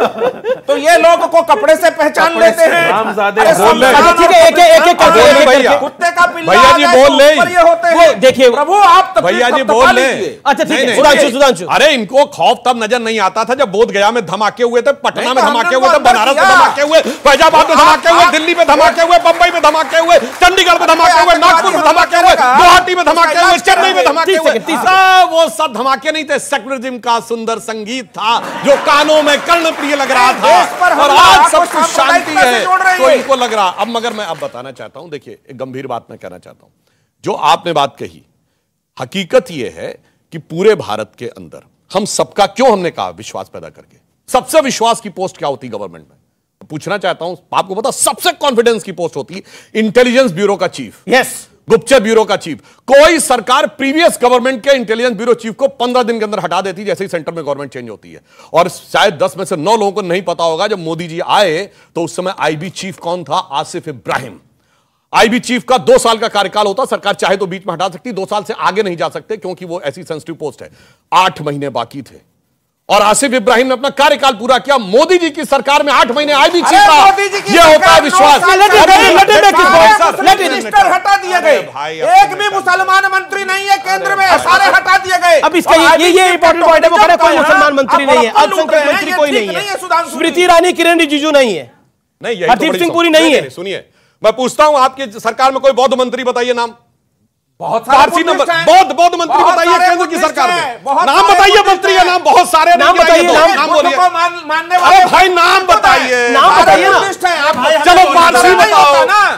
तो ये लोग को कपड़े से पहचान लेते हैं। रामजादे अरे बोल रहे हैं। संविधान ठीक है, एक एक एक करके, एक एक करके। कुत्ते का पिल्ला भैया जी आ जाए तो बोल ले। ऊपर ये होते वो हैं। देखिए, प्रभु आप तब भैया जी तब बोल तपा ले। लीजिए। अच्छा ठीक नहीं, है, नहीं, सुधांशु नहीं। सुधांशु अरे इनको खौफ तब नजर नहीं आता था जब बोध गया में धमाके हुए थे, पटना नहीं, में तो धमाके हमने हुए थे, तो बनारस में किया। धमाके हुए, फैजाबाद में धमाके हुए, दिल्ली में धमाके हुए, बंबई में धमाके हुए, चंडीगढ़ में धमाके हुए, नागपुर में धमाके हुए, गुवाहाटी में धमाके हुए, चेन्नई में धमाके हुए। सब वो सब धमाके नहीं थे, सेक्युलरिज्म का सुंदर संगीत था जो कानों में कर्णप्रिय लग रहा था। और आज सब कुछ शांति है तो इनको लग रहा। अब मगर मैं अब बताना चाहता हूं, देखिए एक गंभीर बात मैं कहना चाहता हूं। जो आपने बात कही, हकीकत यह है कि पूरे भारत के अंदर हम सबका, क्यों हमने कहा विश्वास पैदा करके, सबसे विश्वास की पोस्ट क्या होती गवर्नमेंट में? पूछना चाहता हूं, आपको पता सबसे कॉन्फिडेंस की पोस्ट होती इंटेलिजेंस ब्यूरो का चीफ, यस, गुप्तचर ब्यूरो का चीफ। कोई सरकार प्रीवियस गवर्नमेंट के इंटेलिजेंस ब्यूरो चीफ को पंद्रह दिन के अंदर हटा देती जैसे ही सेंटर में गवर्नमेंट चेंज होती है। और शायद दस में से नौ लोगों को नहीं पता होगा, जब मोदी जी आए तो उस समय आईबी चीफ कौन था? आसिफ इब्राहिम। आईबी चीफ का दो साल का कार्यकाल होता, सरकार चाहे तो बीच में हटा सकती, दो साल से आगे नहीं जा सकते क्योंकि वो ऐसी सेंसिटिव पोस्ट है। आठ महीने बाकी थे और आसिफ इब्राहिम ने अपना कार्यकाल पूरा किया। मोदी जी की सरकार में आठ महीने आईबी चीफ अरे रहा। मोदी जी की ये होता है सरकार विश्वास। नौ साल लटे चली। गए, लटे गए, सारे सर, मुस्लिम लटे गए। मिनिस्टर हटा दिए गए। भाई, एक भी मुसलमान मंत्री नहीं है केंद्र में, सारे हटा दिए गए। अब इसका ये ये ये इंपॉर्टेंट पॉइंट है, वो कह रहे कोई मुसलमान मंत्री नहीं है, अल्पसंख्यक मंत्री कोई नहीं है, स्मृति ईरानी, किरण रिजिजू नहीं है, नहीं, यही तो हरदीप बड़ी सिंह सम- पुरी नहीं है। सुनिए, मैं पूछता हूं आपकी सरकार में कोई बौद्ध मंत्री बताइए नाम। बहुत पारसी नंबर बौद्ध बौद्ध मंत्री बताइए केंद्र की सरकार में। नाम बताइए मंत्री का नाम, बहुत सारे नाम बताइए, नाम- नाम बोलिए। मानने अरे भाई नाम बताइए। नाम बताइए ना। चलो पारसी बताओ,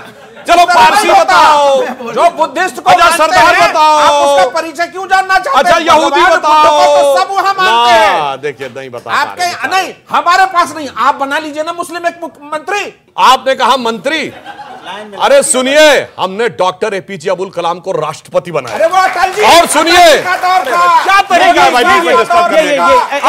चलो पारसी बताओ, जो बुद्धिस्ट को अच्छा सरदार बताओ, आप उसका परिचय क्यों जानना चाहते हैं? अच्छा यहूदी बताओ, तो सब वहां मानते हैं। देखिए नहीं बता आपके नहीं, हमारे पास नहीं, आप बना लीजिए ना मुस्लिम एक मुख्यमंत्री। आपने कहा मंत्री, अरे सुनिए, हमने डॉक्टर एपीजे अब्दुल कलाम को राष्ट्रपति बनाया। अरे वो अटल जी और सुनिए क्या तरीका है भाई डिस्कस करने का?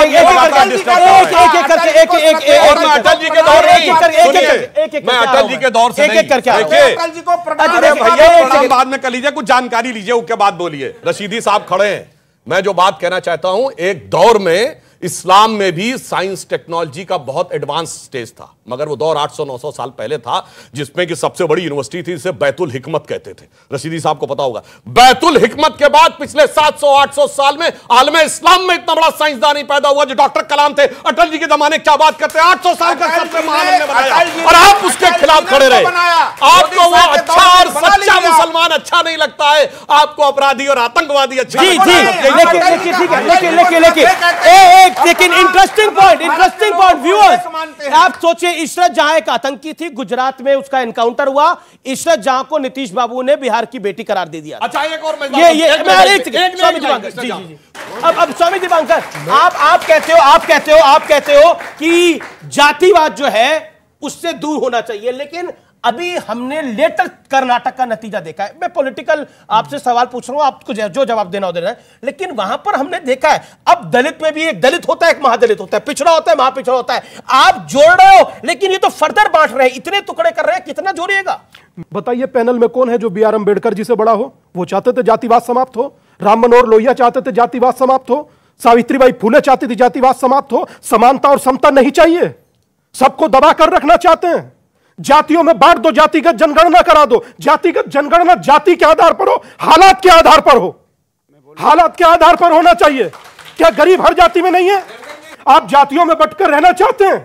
और मैं अटल जी के दौर नहीं, मैं अटल जी के दौर से नहीं, देखिए अटल जी को प्रणाम बाद में कर लीजिए, कुछ जानकारी लीजिए, उसके बाद बोलिए। रशीदी साहब खड़े हैं, मैं जो बात कहना चाहता हूं, एक दौर में इस्लाम में भी साइंस टेक्नोलॉजी का बहुत एडवांस स्टेज था, मगर वो दौर आठ सौ नौ सौ साल पहले था, जिसमें कि सबसे बड़ी यूनिवर्सिटी थी, इसे बैतुल हिकमत कहते थे। रशीदी साहब को पता होगा, बैतुल हिकमत के बाद पिछले सात सौ आठ सौ साल में आलम इस्लाम में इतना बड़ा साइंसदान नहीं पैदा हुआ जो डॉक्टर कलाम थे। अटल जी के जमाने क्या बात करते हैं, आठ सौ साल का सबसे महान हमने बनाया, और आप उसके खिलाफ खड़े रहे। आपको वो अच्छा और सच्चा मुसलमान अच्छा नहीं लगता है, आपको अपराधी और आतंकवादी अच्छा। जी जी, लेकिन लेकिन लेकिन लेकिन interesting point, interesting point viewers, आप सोचिए इशरत जहां एक आतंकी थी, गुजरात में उसका एनकाउंटर हुआ, इशरत जहां को नीतीश बाबू ने बिहार की बेटी करार दे दिया। अच्छा एक और मैं ये ये स्वामी दीवांकर जी जी अब अब स्वामी दीवांकर, आप आप कहते हो आप कहते हो आप कहते हो कि जातिवाद जो है उससे दूर होना चाहिए, लेकिन अभी हमने लेटर कर्नाटक का नतीजा देखा है। मैं पॉलिटिकल आपसे सवाल पूछ रहा हूं, आपको जो जवाब देना हो देना है, लेकिन वहां पर हमने देखा है, अब दलित में भी एक दलित होता है, एक महादलित होता है, पिछड़ा होता है, महापिछड़ा होता है। आप जोड़ रहे हो, लेकिन ये तो फर्दर बांट रहे हैं, इतने टुकड़े कर रहे हैं, कितना जोड़िएगा? बताइए पैनल में कौन है जो बी आर अम्बेडकर जी से बड़ा हो? वो चाहते थे जातिवाद समाप्त हो, राम मनोहर लोहिया चाहते थे जातिवाद समाप्त हो, सावित्रीबाई फुले चाहती थी जातिवाद समाप्त हो। समानता और समता नहीं चाहिए, सबको दबा कर रखना चाहते हैं, जातियों में बांट दो, जातिगत जनगणना करा दो। जातिगत जनगणना जाति के आधार पर हो, हालात के आधार पर हो, हालात के आधार पर होना चाहिए। क्या गरीब हर जाति में नहीं है? आप जातियों में बंटकर रहना चाहते हैं?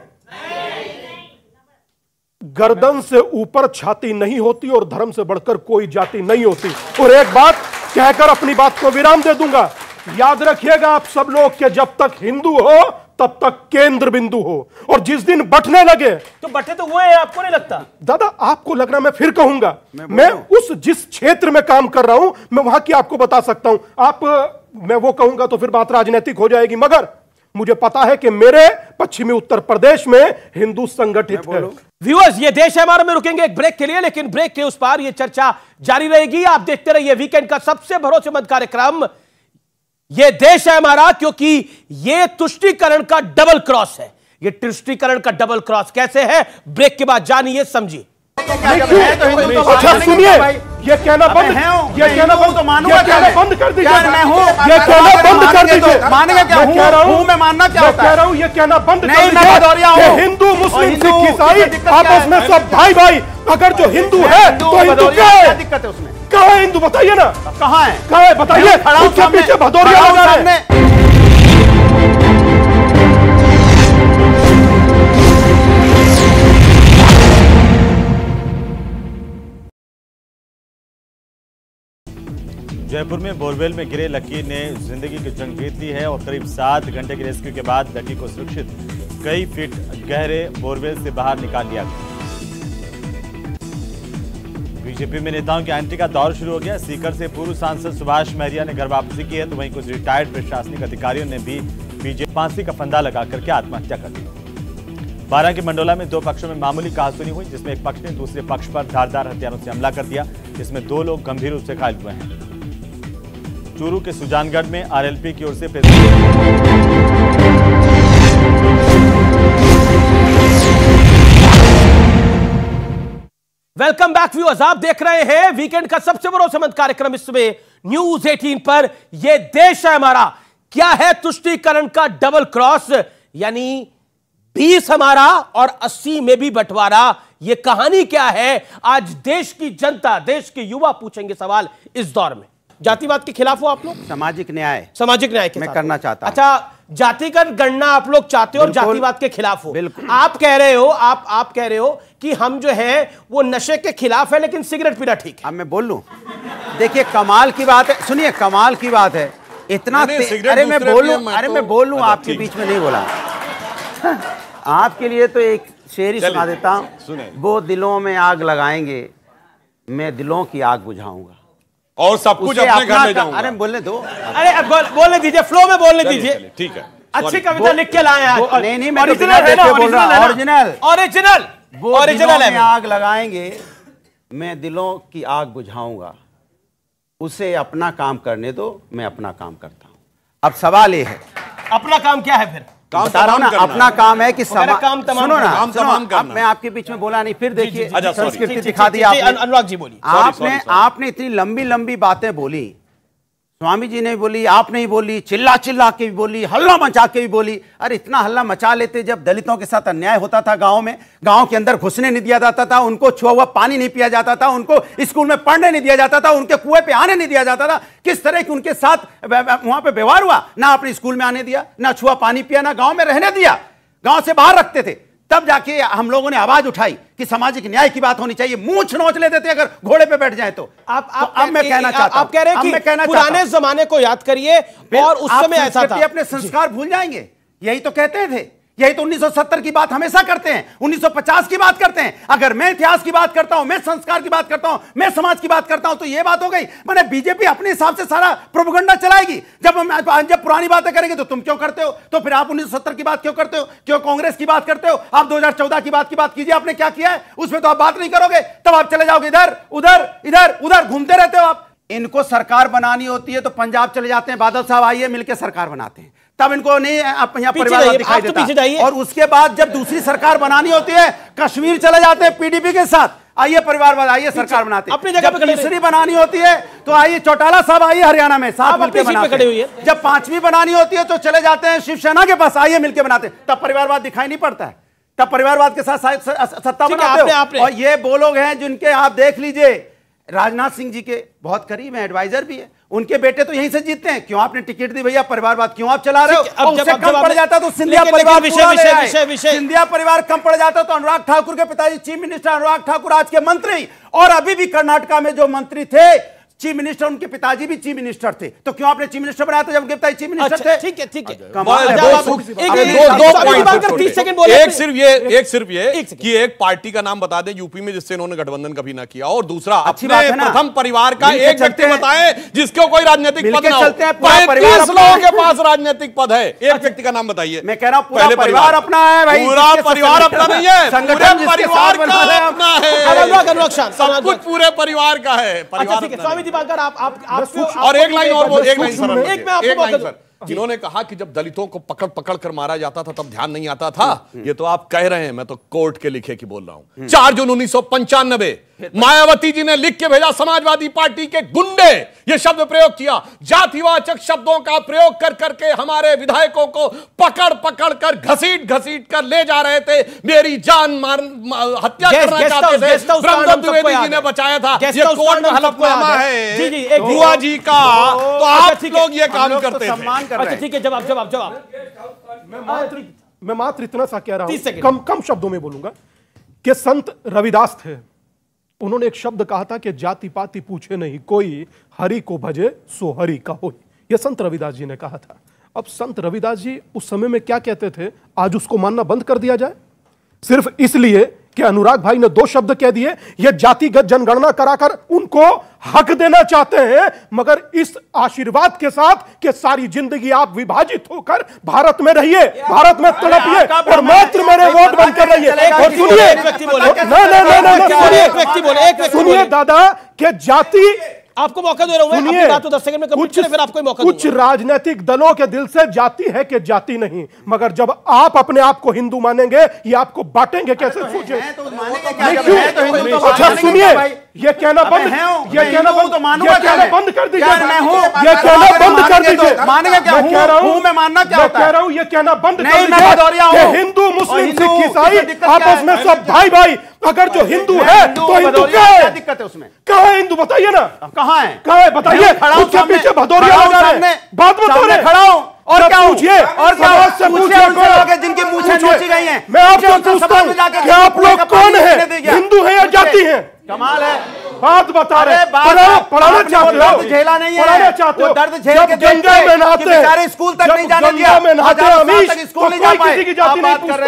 गर्दन से ऊपर छाती नहीं होती और धर्म से बढ़कर कोई जाति नहीं होती। और एक बात कहकर अपनी बात को विराम दे दूंगा, याद रखिएगा आप सब लोग के जब तक हिंदू हो तब तक केंद्र बिंदु हो, और जिस दिन बंटने लगे तो बटे तो वो है, आपको नहीं लगता? दादा आपको लग रहा, मैं फिर कहूंगा, मैं, मैं उस जिस क्षेत्र में काम कर रहा हूं मैं वहां की आपको बता सकता हूं। आप मैं वो कहूंगा तो फिर बात राजनीतिक हो जाएगी, मगर मुझे पता है कि मेरे पश्चिमी उत्तर प्रदेश में हिंदू संगठित है। व्यूअर्स, ये देश है हमारा में रुकेंगे एक ब्रेक के लिए, लेकिन ब्रेक के उस पार ये चर्चा जारी रहेगी। आप देखते रहिए वीकेंड का सबसे भरोसेमंद कार्यक्रम ये देश है हमारा, क्योंकि ये तुष्टीकरण का डबल क्रॉस है। ये तुष्टीकरण का डबल क्रॉस कैसे है, ब्रेक के बाद जानिए समझिए। अच्छा सुनिए, ये कहना बंद, ये कहना बंद, ये कहना बंद कर दीजिए, ये कहना बंद कर दीजिए। मानेगा क्या हूं? कह रहा हूं मैं मानना क्या होता है? कह रहा हूं ये कहना बंद कर दीजिए। हिंदू मुस्लिम सिख ईसाई आपस में सब भाई भाई, अगर जो हिंदू है तो हिंदू क्या है? दिक्कत है उसमें? कहाँ है हिंदू बताइए ना, कहाँ है? कहाँ है बताइए? उसके पीछे भदौरिया लगा है। जयपुर में बोरवेल में गिरे लकी ने जिंदगी की जंग जीत ली है और करीब सात घंटे के रेस्क्यू के बाद लकी को सुरक्षित कई फीट गहरे बोरवेल से बाहर निकाल लिया गया। बीजेपी में नेताओं की एंट्री का दौर शुरू हो गया। सीकर से पूर्व सांसद सुभाष महरिया ने घर वापसी की है, तो वहीं कुछ रिटायर्ड प्रशासनिक अधिकारियों ने भी बीजेपी फांसी का फंदा लगाकर के आत्महत्या कर दी। बारां के मंडोला में दो पक्षों में मामूली कहासुनी हुई, जिसमें एक पक्ष ने दूसरे पक्ष पर धारदार हथियारों से हमला कर दिया, जिसमें दो लोग गंभीर रूप से घायल हुए हैं। चूरू के सुजानगढ़ में आरएलपी की ओर से वेलकम बैक व्यूअर्स, आप देख रहे हैं वीकेंड का सबसे भरोसेमंद कार्यक्रम इसमें न्यूज अठारह पर। यह देश है हमारा, क्या है तुष्टीकरण का डबल क्रॉस, यानी बीस हमारा और अस्सी में भी बंटवारा। यह कहानी क्या है, आज देश की जनता, देश के युवा पूछेंगे सवाल इस दौर में। जातिवाद के खिलाफ हो आप लोग? सामाजिक न्याय, सामाजिक न्याय के मैं करना चाहता हूं। अच्छा, जातिगत गणना आप लोग चाहते हो और जातिवाद के खिलाफ हो। बिल्कुल। आप कह रहे हो आप आप कह रहे हो कि हम जो है वो नशे के खिलाफ है, लेकिन सिगरेट पीना ठीक है। अब मैं बोल लूं, देखिए कमाल की बात है, सुनिए कमाल की बात है, इतना अरे मैं बोलूं, अरे मैं बोलूं आपके बीच में नहीं बोला। आपके लिए तो एक शेर ही सुना देता हूं, वो दिलों में आग लगाएंगे मैं दिलों की आग बुझाऊंगा और सब कुछ उसे अपने घर अपना ले का- जाऊंगा। अरे बोलने दो। अरे अब बोल, बोलने दीजिए, फ्लो में बोलने चलिए, दीजिए। चलिए, ठीक है। अच्छी कविता लिख के लाए आज। वो- नहीं, नहीं, मैं तो ओरिजिनल बिना है ना, देखे बोल रहा हूं, ओरिजिनल ओरिजिनल। ओरिजिनल वो ओरिजिनल दिलों है में आग लगाएंगे, मैं दिलों की आग बुझाऊंगा, उसे अपना काम करने दो, मैं अपना काम करता हूं। अब सवाल ये है, अपना काम क्या है फिर? काम बता रहा हूं ना, तमाम करना अपना है। काम है कि वो कह रहा समा... काम तमाम सुनो ना, करना। काम सुनो, तमाम अब करना। मैं आपके बीच में बोला नहीं, फिर देखिए अच्छा, sorry। संस्कृति जी, दिखा जी, दी जी, आपने। अनुराग जी बोलिए। Sorry, आपने sorry, sorry। आपने इतनी लंबी लंबी बातें बोली, स्वामी जी ने बोली, आप नहीं बोली, चिल्ला चिल्ला के भी बोली, हल्ला मचा के भी बोली। अरे इतना हल्ला मचा लेते जब दलितों के साथ अन्याय होता था गांव में, गांव के अंदर घुसने नहीं दिया जाता था, उनको छुआ हुआ पानी नहीं पिया जाता था, उनको स्कूल में पढ़ने नहीं दिया जाता था, उनके कुएं पे आने नहीं दिया जाता था, किस तरह की उनके साथ वहां पे व्यवहार हुआ, ना अपने स्कूल में आने दिया, ना छुआ पानी पिया, ना गांव में रहने दिया, गांव से बाहर रखते थे। तब जाके हम लोगों ने आवाज उठाई कि सामाजिक न्याय की बात होनी चाहिए, मुंह नोच लेते थे अगर घोड़े पे बैठ जाए तो। आप तो आप अब मैं कहना चाहता आप कह रहे हैं कि पुराने जमाने को याद करिए और उस समय ऐसा था। अपने संस्कार भूल जाएंगे, यही तो कहते थे, यही तो उन्नीस सौ सत्तर की बात हमेशा करते हैं, उन्नीस सौ पचास की बात करते हैं। अगर मैं इतिहास की बात करता हूं, मैं संस्कार की बात करता हूं, मैं समाज की बात करता हूं, तो यह बात हो गई। मैंने बीजेपी अपने हिसाब से सारा प्रोपेगेंडा चलाएगी। जब हम जब पुरानी बातें करेंगे तो तुम क्यों करते हो, तो फिर आप उन्नीस सौ सत्तर की बात क्यों करते हो, क्यों कांग्रेस की बात करते हो? आप दो हज़ार चौदह की बात की बात कीजिए, आपने क्या किया है उसमें तो आप बात नहीं करोगे, तब आप चले जाओगे इधर उधर इधर उधर, घूमते रहते हो आप। इनको सरकार बनानी होती है तो पंजाब चले जाते हैं, बादल साहब आइए मिलकर सरकार बनाते हैं, तब इनको नहीं आप यहाँ परिवारवाद दिखाई आप तो पीछे जाइए। देता। और उसके बाद जब दूसरी सरकार बनानी होती है कश्मीर चले जाते हैं पीडीपी के साथ, आइए परिवारवाद, आइए सरकार बनाते हैं। अपनी जगह जब पे खड़े तीसरी बनानी होती है तो आइए चौटाला साहब आइए हरियाणा में, साथ आप मिलकर अपनी सीट पे बनाते खड़े हुई है। हैं। जब पांचवी बनानी होती है तो चले जाते हैं शिवसेना के पास, आइए मिलकर बनाते हैं, तब परिवारवाद दिखाई नहीं पड़ता है, तब परिवारवाद के साथ सत्ता बनाते हो। और ये वो लोग हैं जिनके आप देख लीजिए, राजनाथ सिंह जी के बहुत करीब है, एडवाइजर भी है, उनके बेटे तो यहीं से जीतते हैं। क्यों आपने टिकट दी भैया, परिवारवाद क्यों आप चला रहे हो? अब उससे जब- कम जब पड़ जाता तो सिंधिया लेकिन- परिवार लेकिन पूरा विषय- ले आए। विषय- विषय- सिंधिया परिवार कम पड़ जाता तो अनुराग ठाकुर के पिताजी चीफ मिनिस्टर अनुराग ठाकुर आज के मंत्री, और अभी भी कर्नाटका में जो मंत्री थे चीफ मिनिस्टर, उनके पिताजी भी चीफ मिनिस्टर थे। तो क्यों आपने चीफ मिनिस्टर बनाया था जब उनके पिताजी चीफ मिनिस्टर थे? ठीक है ठीक है। कमाल है। अब दो आप- सूख- एक- अरे एक- दो- दो एक- पॉइंट एक बात कर, छोटे- तीस सेकंड बोले एक थे। सिर्फ ये एक सिर्फ ये एक सेकंड। कि एक पार्टी का नाम बता दें यूपी में जिससे इन्होंने गठबंधन कभी ना किया, और दूसरा अच्छी अपने बात है ना। प्रथम परिवार का मिलके एक व्यक्ति चलते हैं। बताएं जिसको कोई राजनीतिक मिलके पद ना हो। चलते हैं, पूरा परिवार पैंतीस अपना लोगों है। के पास राजनीतिक पद है, एक व्यक्ति का नाम बताइए। मैं कह रहा हूं पूरा पहले परिवार अपना है भाई, पूरा जिसके परिवार संगठन- अपना नहीं है, संगठन पूरे जिसके परिवार साथ बना का है, अपना अब है, अनुराग अनुराग शांत, सब अनुराग- कुछ पूरे परिवार का है। अच्छा परिवार ठीक है, अपना स्वामी नहीं। दिवाकर आप आप आपको और एक लाइन और बोल, एक लाइन सूक्ष्म सर, में- एक मैं आपको एक लाइन मौका दूं। सर, जिन्होंने कहा कि जब दलितों को पकड़ पकड़ कर मारा जाता था तब ध्यान नहीं आता था, ये तो आप कह रहे हैं, मैं तो कोर्ट के लिखे की बोल रहा हूं। चार जून उन्नीस सौ पंचानबे मायावती जी ने लिख के भेजा, समाजवादी पार्टी के गुंडे, ये शब्द प्रयोग किया, जातिवाचक शब्दों का प्रयोग कर करके हमारे विधायकों को पकड़ पकड़ कर घसीट घसीट कर ले जा रहे थे, मेरी जान मार हत्या करना चाहते थे। ब्रह्मदत्त द्विवेदी जी ने बचाया था, ये कोर्ट में हलफनामा है जी जी एक बुआ जी का, तो आप लोग ये काम करते थे। अच्छा ठीक है, जवाब जवाब जवाब मैं मात्र मैं मात्र इतना सा कह रहा तीस हूं, सेकंड। कम कम शब्दों में बोलूंगा कि संत रविदास थे, उन्होंने एक शब्द कहा था कि जाति पाति पूछे नहीं कोई, हरि को भजे सो हरि का होई। यह संत रविदास जी ने कहा था। अब संत रविदास जी उस समय में क्या कहते थे, आज उसको मानना बंद कर दिया जाए सिर्फ इसलिए कि अनुराग भाई ने दो शब्द कह दिए। ये जातिगत जनगणना कराकर उनको हक देना चाहते हैं, मगर इस आशीर्वाद के साथ कि सारी जिंदगी आप विभाजित होकर भारत में रहिए, भारत में तड़पिए और मात्र मेरे वोट बनकर रहिए। और सुनिए, नहीं नहीं नहीं एक व्यक्ति बोले, एक व्यक्ति सुनिए बोले। दादा कि जाति, आपको मौका दे रहा हूं मैं, अपनी बात तो दस सेकंड में कंप्लीट करें, फिर आपको ही मौका कुछ दूंगा। राजनीतिक दलों के दिल से जाति है कि जाति नहीं, मगर जब आप अपने आप को हिंदू मानेंगे, ये आपको बांटेंगे कैसे सोचे? नहीं क्यों? अच्छा सुनिए, ये कहना बंद, ये कहना बंद, ये कहना बंद कर दीजिए, ये कहना बंद कर दीजिए। मानेंगे क्या? मैं कह रहा हूं हूं, मैं मानना क्या मैं होता कह है? रहा हूं ये कहना बंद कर नहीं, मैं भदौरिया दीजिए हूं। कि हिंदू मुस्लिम हिंदू, सिख ईसाई इसमें दिक्कत क्या आपस है? में सब भाई भाई। अगर जो हिंदू है तो हिंदू क्या क्या है? दिक्कत है उसमें? कहाँ है हिंदू बताइए ना, कहाँ है? कहाँ है बताइए? खड़ा हूं उसके सामने, पीछे भदौरिया खड़ा हूं लगा रहे सामने, हैं। बात बता सामने रहे खड़ा हूं। और जब क्या हूं? पूछिए, और क्या समाज हूं? से पूछिए पूछिए उनसे कौन? जाके जिनकी मूछें पूछिए। नोची गई हैं। मैं आपसे पूछिए उनसे पूछता समाज हूं में जाके कि आप पूरे लोग का कौन पानी है, पीने दे गया। हिंदू है या पूछिए। जाति है? कमाल है। बात बता रहे अरे बात पढ़ाना आप- पढ़ाना आपने चाहते वो हो, दर्द झेला नहीं है। पढ़ाना चाहते वो हो। दर्द झेल जब के गंगा देखते में नहाते कि बेचारे स्कूल तक जब नहीं जाने गंगा दिया। में नहाते हजारों साल अमीश, तक स्कूल तो नहीं कोई जा पाए। किसी की जाति आप नहीं बात कर रहे हैं। पूछता।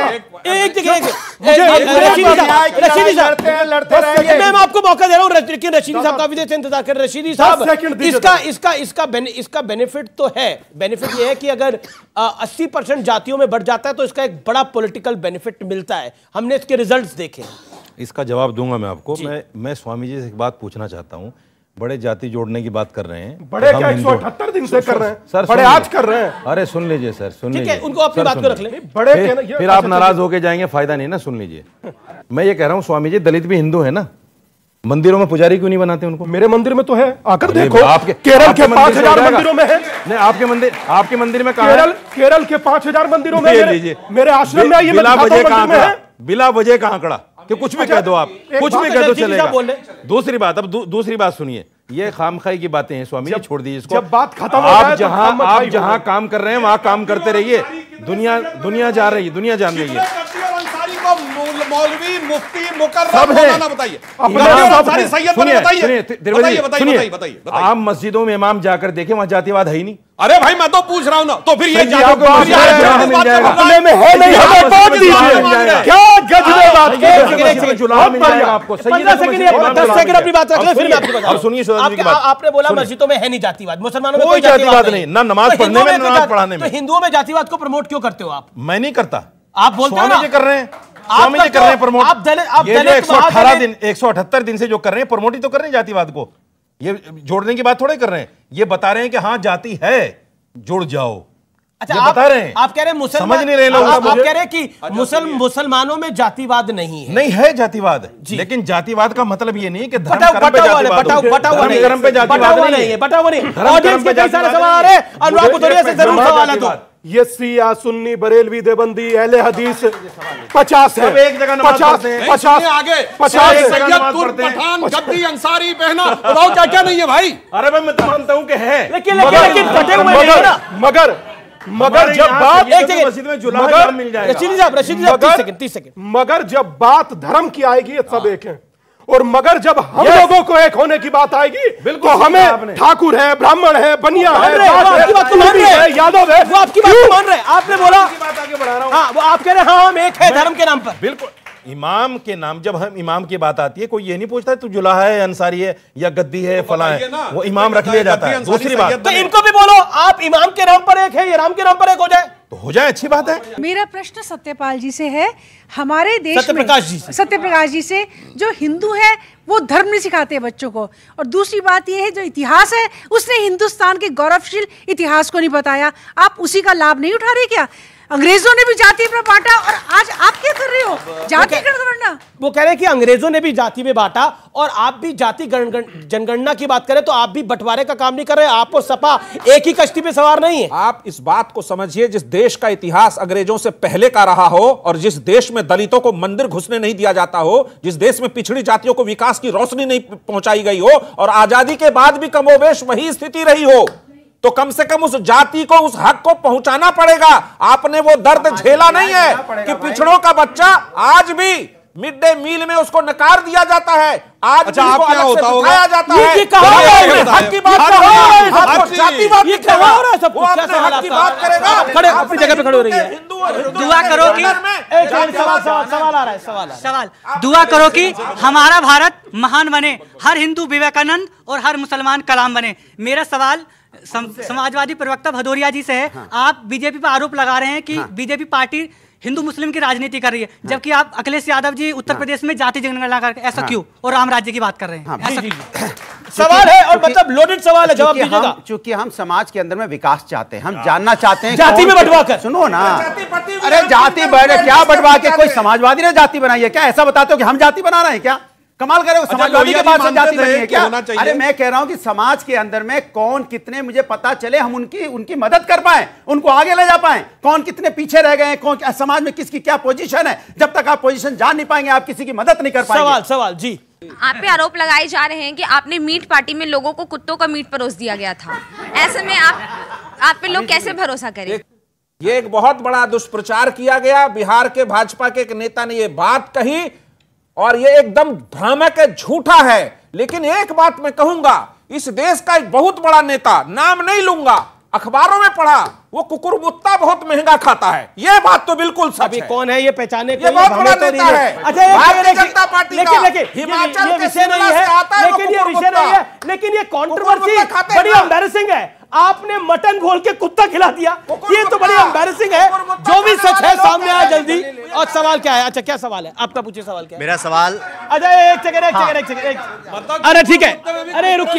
एक जगह रशीदी साहब, मैं आपको मौका दे रहा हूँ, लेकिन रशीदी साहब काफी देर से इंतजार कर रहे हैं। रशीदी साहब, इसका इसका इसका इसका बेनिफिट तो है, बेनिफिट ये है कि अगर अस्सी परसेंट जातियों में बढ़ जाता है तो इसका एक बड़ा पॉलिटिकल बेनिफिट मिलता है। हमने इसके रिजल्ट्स देखे। इसका जवाब दूंगा मैं आपको। मैं मैं स्वामी जी से एक बात पूछना चाहता हूँ। बड़े जाति जोड़ने की बात कर रहे हैं, बड़े क्या एक सौ अठहत्तर दिन से कर रहे हैं सर, बड़े आज कर रहे हैं। अरे सुन लीजिए सर, सुन लीजिए, उनको अपनी बात को रख ले। बड़े फिर, फिर आप नाराज होके जाएंगे, फायदा नहीं ना। सुन लीजिए, मैं ये कह रहा हूँ स्वामी जी, दलित भी हिंदू है ना, मंदिरों में पुजारी क्यों नहीं बनाते उनको? मेरे मंदिर में तो है, आकर देखो। आपके केरल के पांच हजार मंदिरों में है। नहीं, आपके मंदिर आपके मंदिर में कहा? केरल केरल के पांच हजार मंदिरों में मेरे आश्रम में, बिला वजह का आंकड़ा, बिला वजह का आंकड़ा कि कुछ भी कह दो आप, कुछ भी कह दो चलेगा। दूसरी बात, अब दूसरी बात सुनिए, ये खामखाई की बातें हैं स्वामी जी, छोड़ दीजिए इसको। जब बात खत्म हो आप जहां आप जहां काम कर रहे हैं वहां काम करते रहिए। दुनिया दुनिया जा रही है, दुनिया जान रही है। मौलवी, मुफ्ती, मुकर्रम, सब है, बताइए। सुनिए, आप मस्जिदों में इमाम जाकर देखें, वहां जातिवाद है ही नहीं। अरे भाई मैं तो पूछ रहा हूँ ना, तो फिर ये अपने में है नहीं, हमें बात दीजिए। क्या गजबे बात आपको पंद्रह सेकंड दस सेकंड अपनी बात रख ले, फिर मैं आपको बताऊं। और सुनिए जी की बात, आपने बोला मस्जिदों में है नहीं जातिवाद, मुसलमानों में कोई जातिवाद नहीं, ना नमाज पढ़ने में, ना नमाज पढ़ाने में। तो हिंदुओं में जातिवाद को प्रमोट क्यों करते हो आप? मैं नहीं करता, आप बोलते हो ना, स्वामी जी कर रहे हैं, स्वामी जी कर रहे हैं प्रमोट। आप दलित एक सौ अठारह दिन एक सौ अठहत्तर दिन से जो कर रहे हैं, प्रमोट ही तो कर रहे हैं जातिवाद को। ये जोड़ने की बात थोड़े कर रहे हैं, ये बता रहे हैं कि हाँ जाति है, जुड़ जाओ। अच्छा, ये आप, बता रहे हैं, आप कह रहे हैं मुसलमान, समझ नहीं रहे लोग। आप, आप कह रहे हैं कि मुसल मुसलमानों में जातिवाद नहीं है। नहीं है जातिवाद, लेकिन जातिवाद का मतलब ये नहीं कि धर्म कर्म पे बटा हुआ जातिवाद नहीं, धर्म पे जातिवाद नहीं है, बटा हुआ नहीं। ऑडियंस के कई सारे सवाल आ रहे हैं, अनुराग भदौरिया से जरूर सवाल है। तो ये सिया, सुन्नी, बरेलवी, देवबंदी, अहले हदीस पचास है, एक जगह नमाज पढ़ते हैं, पचास आगे पचास पठान, गद्दी, अंसारी, बहना, बताओ क्या क्या नहीं है भाई? अरे भाई मैं तो मानता हूँ कि है, लेकिन लेकिन कटे हुए नहीं है ना। मगर मगर जब बात एक जगह मस्जिद में जुलाहा मिल जाएगा। रशीदी साहब, रशीदी साहब तीस सेकंड तीस सेकंड मगर जब बात धर्म की आएगी, ये सब एक है। और मगर जब हम लोगों को एक होने की बात आएगी, तो हमें ठाकुर है, ब्राह्मण है, बनिया है, आपकी बात को मान रहे हैं, यादव है, वो आपकी बात को मान रहे हैं। आपने बोला बात आगे बढ़ा रहा हूं। हाँ, वो आप कह रहे हैं हाँ हम एक है धर्म के नाम पर। बिल्कुल, इमाम के नाम, जब हम इमाम की बात आती है, कोई ये नहीं पूछता तू जुलाहा है, अंसारी है या गद्दी है, फला है, वो इमाम रख लिया जाता है। दूसरी बात, तो इनको भी बोलो आप इमाम के नाम पर एक है, ये राम के नाम पर एक हो जाए, तो हो जाए, अच्छी बात है। मेरा प्रश्न सत्यपाल जी से है, हमारे देश सत्यप्रकाश जी से। सत्यप्रकाश जी से, जो हिंदू है वो धर्म नहीं सिखाते बच्चों को, और दूसरी बात ये है जो इतिहास है उसने हिंदुस्तान के गौरवशील इतिहास को नहीं बताया। आप उसी का लाभ नहीं उठा रहे क्या? अंग्रेजों ने भी जाति में बांटा और आज आप क्या कर रहे हो? जाति गणगणना। वो कह रहे हैं कि अंग्रेजों ने भी जाति में बांटा और आप भी जाति जनगणना की बात करें तो आप भी बंटवारे का काम नहीं कर रहे। आपको सपा एक ही कश्ती पे सवार नहीं है। आप इस बात को समझिए, जिस देश का इतिहास अंग्रेजों से पहले का रहा हो और जिस देश में दलितों को मंदिर घुसने नहीं दिया जाता हो, जिस देश में पिछड़ी जातियों को विकास की रोशनी नहीं पहुंचाई गई हो और आजादी के बाद भी कमोबेश वही स्थिति रही हो, तो कम से कम उस जाति को, उस हक को पहुंचाना पड़ेगा। आपने वो दर्द झेला नहीं है कि पिछड़ों का बच्चा आज भी मिड डे मील में उसको नकार दिया जाता है, आज अच्छा, भी आप उसको क्या अलग होता से होगा? सिखाया जाता ये- है। ये कहाँ हो रहा है? हक की बात हक कर रहा है, हक आपको की- जातिवाद ये दिखेगा। कहाँ हो रहा है? सब वो कुछ क्या अपने सवाल हक की आपका? बात करेगा। आप खड़े अपनी जगह पे खड़े हो रही है। हिंदू और हिंदू दुआ करो कि एक सवाल सवाल सवाल आ रहा है, सवाल आ रहा है। सवाल दुआ करो कि हमारा भारत महान बने, हर हिंदू विवेकानंद और हर मुसलमान कलाम बने। मेरा सवाल सम, समाजवादी प्रवक्ता भदौरिया जी से है। हाँ। आप बीजेपी पर आरोप लगा रहे हैं कि हाँ। बीजेपी पार्टी हिंदू मुस्लिम की राजनीति कर रही है, हाँ। जबकि आप अखिलेश यादव जी उत्तर हाँ। प्रदेश में जाति जनगणना करके ऐसा हाँ। क्यों, और राम राज्य की बात कर रहे हैं? हाँ। ऐसा सवाल है और मतलब लोडेड सवाल है, जवाब दीजिएगा। चूंकि हम समाज के अंदर में विकास चाहते हैं, हम जानना चाहते हैं जाति में बंटवा कर। सुनो ना, अरे जाति बढ़े क्या बंटवा के? कोई समाजवादी ने जाति बनाई है क्या? ऐसा बताते हो कि हम जाति बना रहे हैं क्या? कमाल करे, समाजवादी के बाद से जाति बनी है क्या? अरे मैं कह रहा हूं कि समाज के अंदर में कौन कितने मुझे पता चले, हम उनकी उनकी मदद कर पाए, उनको आगे ले जा पाए। कौन कितने पीछे रह गए, कौन समाज में किसकी क्या पोजीशन है, जब तक आप पोजीशन जान नहीं पाएंगे आप किसी की मदद नहीं कर पाएंगे। सवाल सवाल जी, आप पे आरोप लगाए जा रहे हैं कि आपने मीट पार्टी में लोगों को कुत्तों का मीट परोस दिया गया था। ऐसे में आप आप पे लोग कैसे भरोसा करें? ये एक बहुत बड़ा दुष्प्रचार किया गया। बिहार के भाजपा के एक नेता ने ये बात कही और ये एकदम भ्रामक है, झूठा है। लेकिन एक बात मैं कहूंगा, इस देश का एक बहुत बड़ा नेता, नाम नहीं लूंगा, अखबारों में पढ़ा वो कुकुरमुत्ता बहुत महंगा खाता है। ये बात तो बिल्कुल सच अभी है। कौन है ये पहचाने ये बहुत बड़ा नेता है। अच्छा, भारतीय जनता पार्टी लेकिन का लेकिन हिमाचल ये के विषय नहीं शिमला से आता है, है वो लेकिन ये विषय कुकुरमुत्ता। नहीं है, लेकिन ये कंट्रोवर्सी कुकुरमुत्ता खाते बड़ी हैं ना। एम्बैरेसिंग है। आपने मटन बोल के कुत्ता खिला दिया, ये तो बड़ी एम्बैरेसिंग है। कुकुरमुत्ता जो भी खाने सच है वाले लोग सामने आया हैं। जल्दी। और सवाल क्या है? अच्छा, क्या सवाल है आपका? पूछिए सवाल क्या है। मेरा सवाल, अच्छा एक सेकंड एक सेकंड एक सेकंड एक- अरे ठीक है, अरे रुकिए,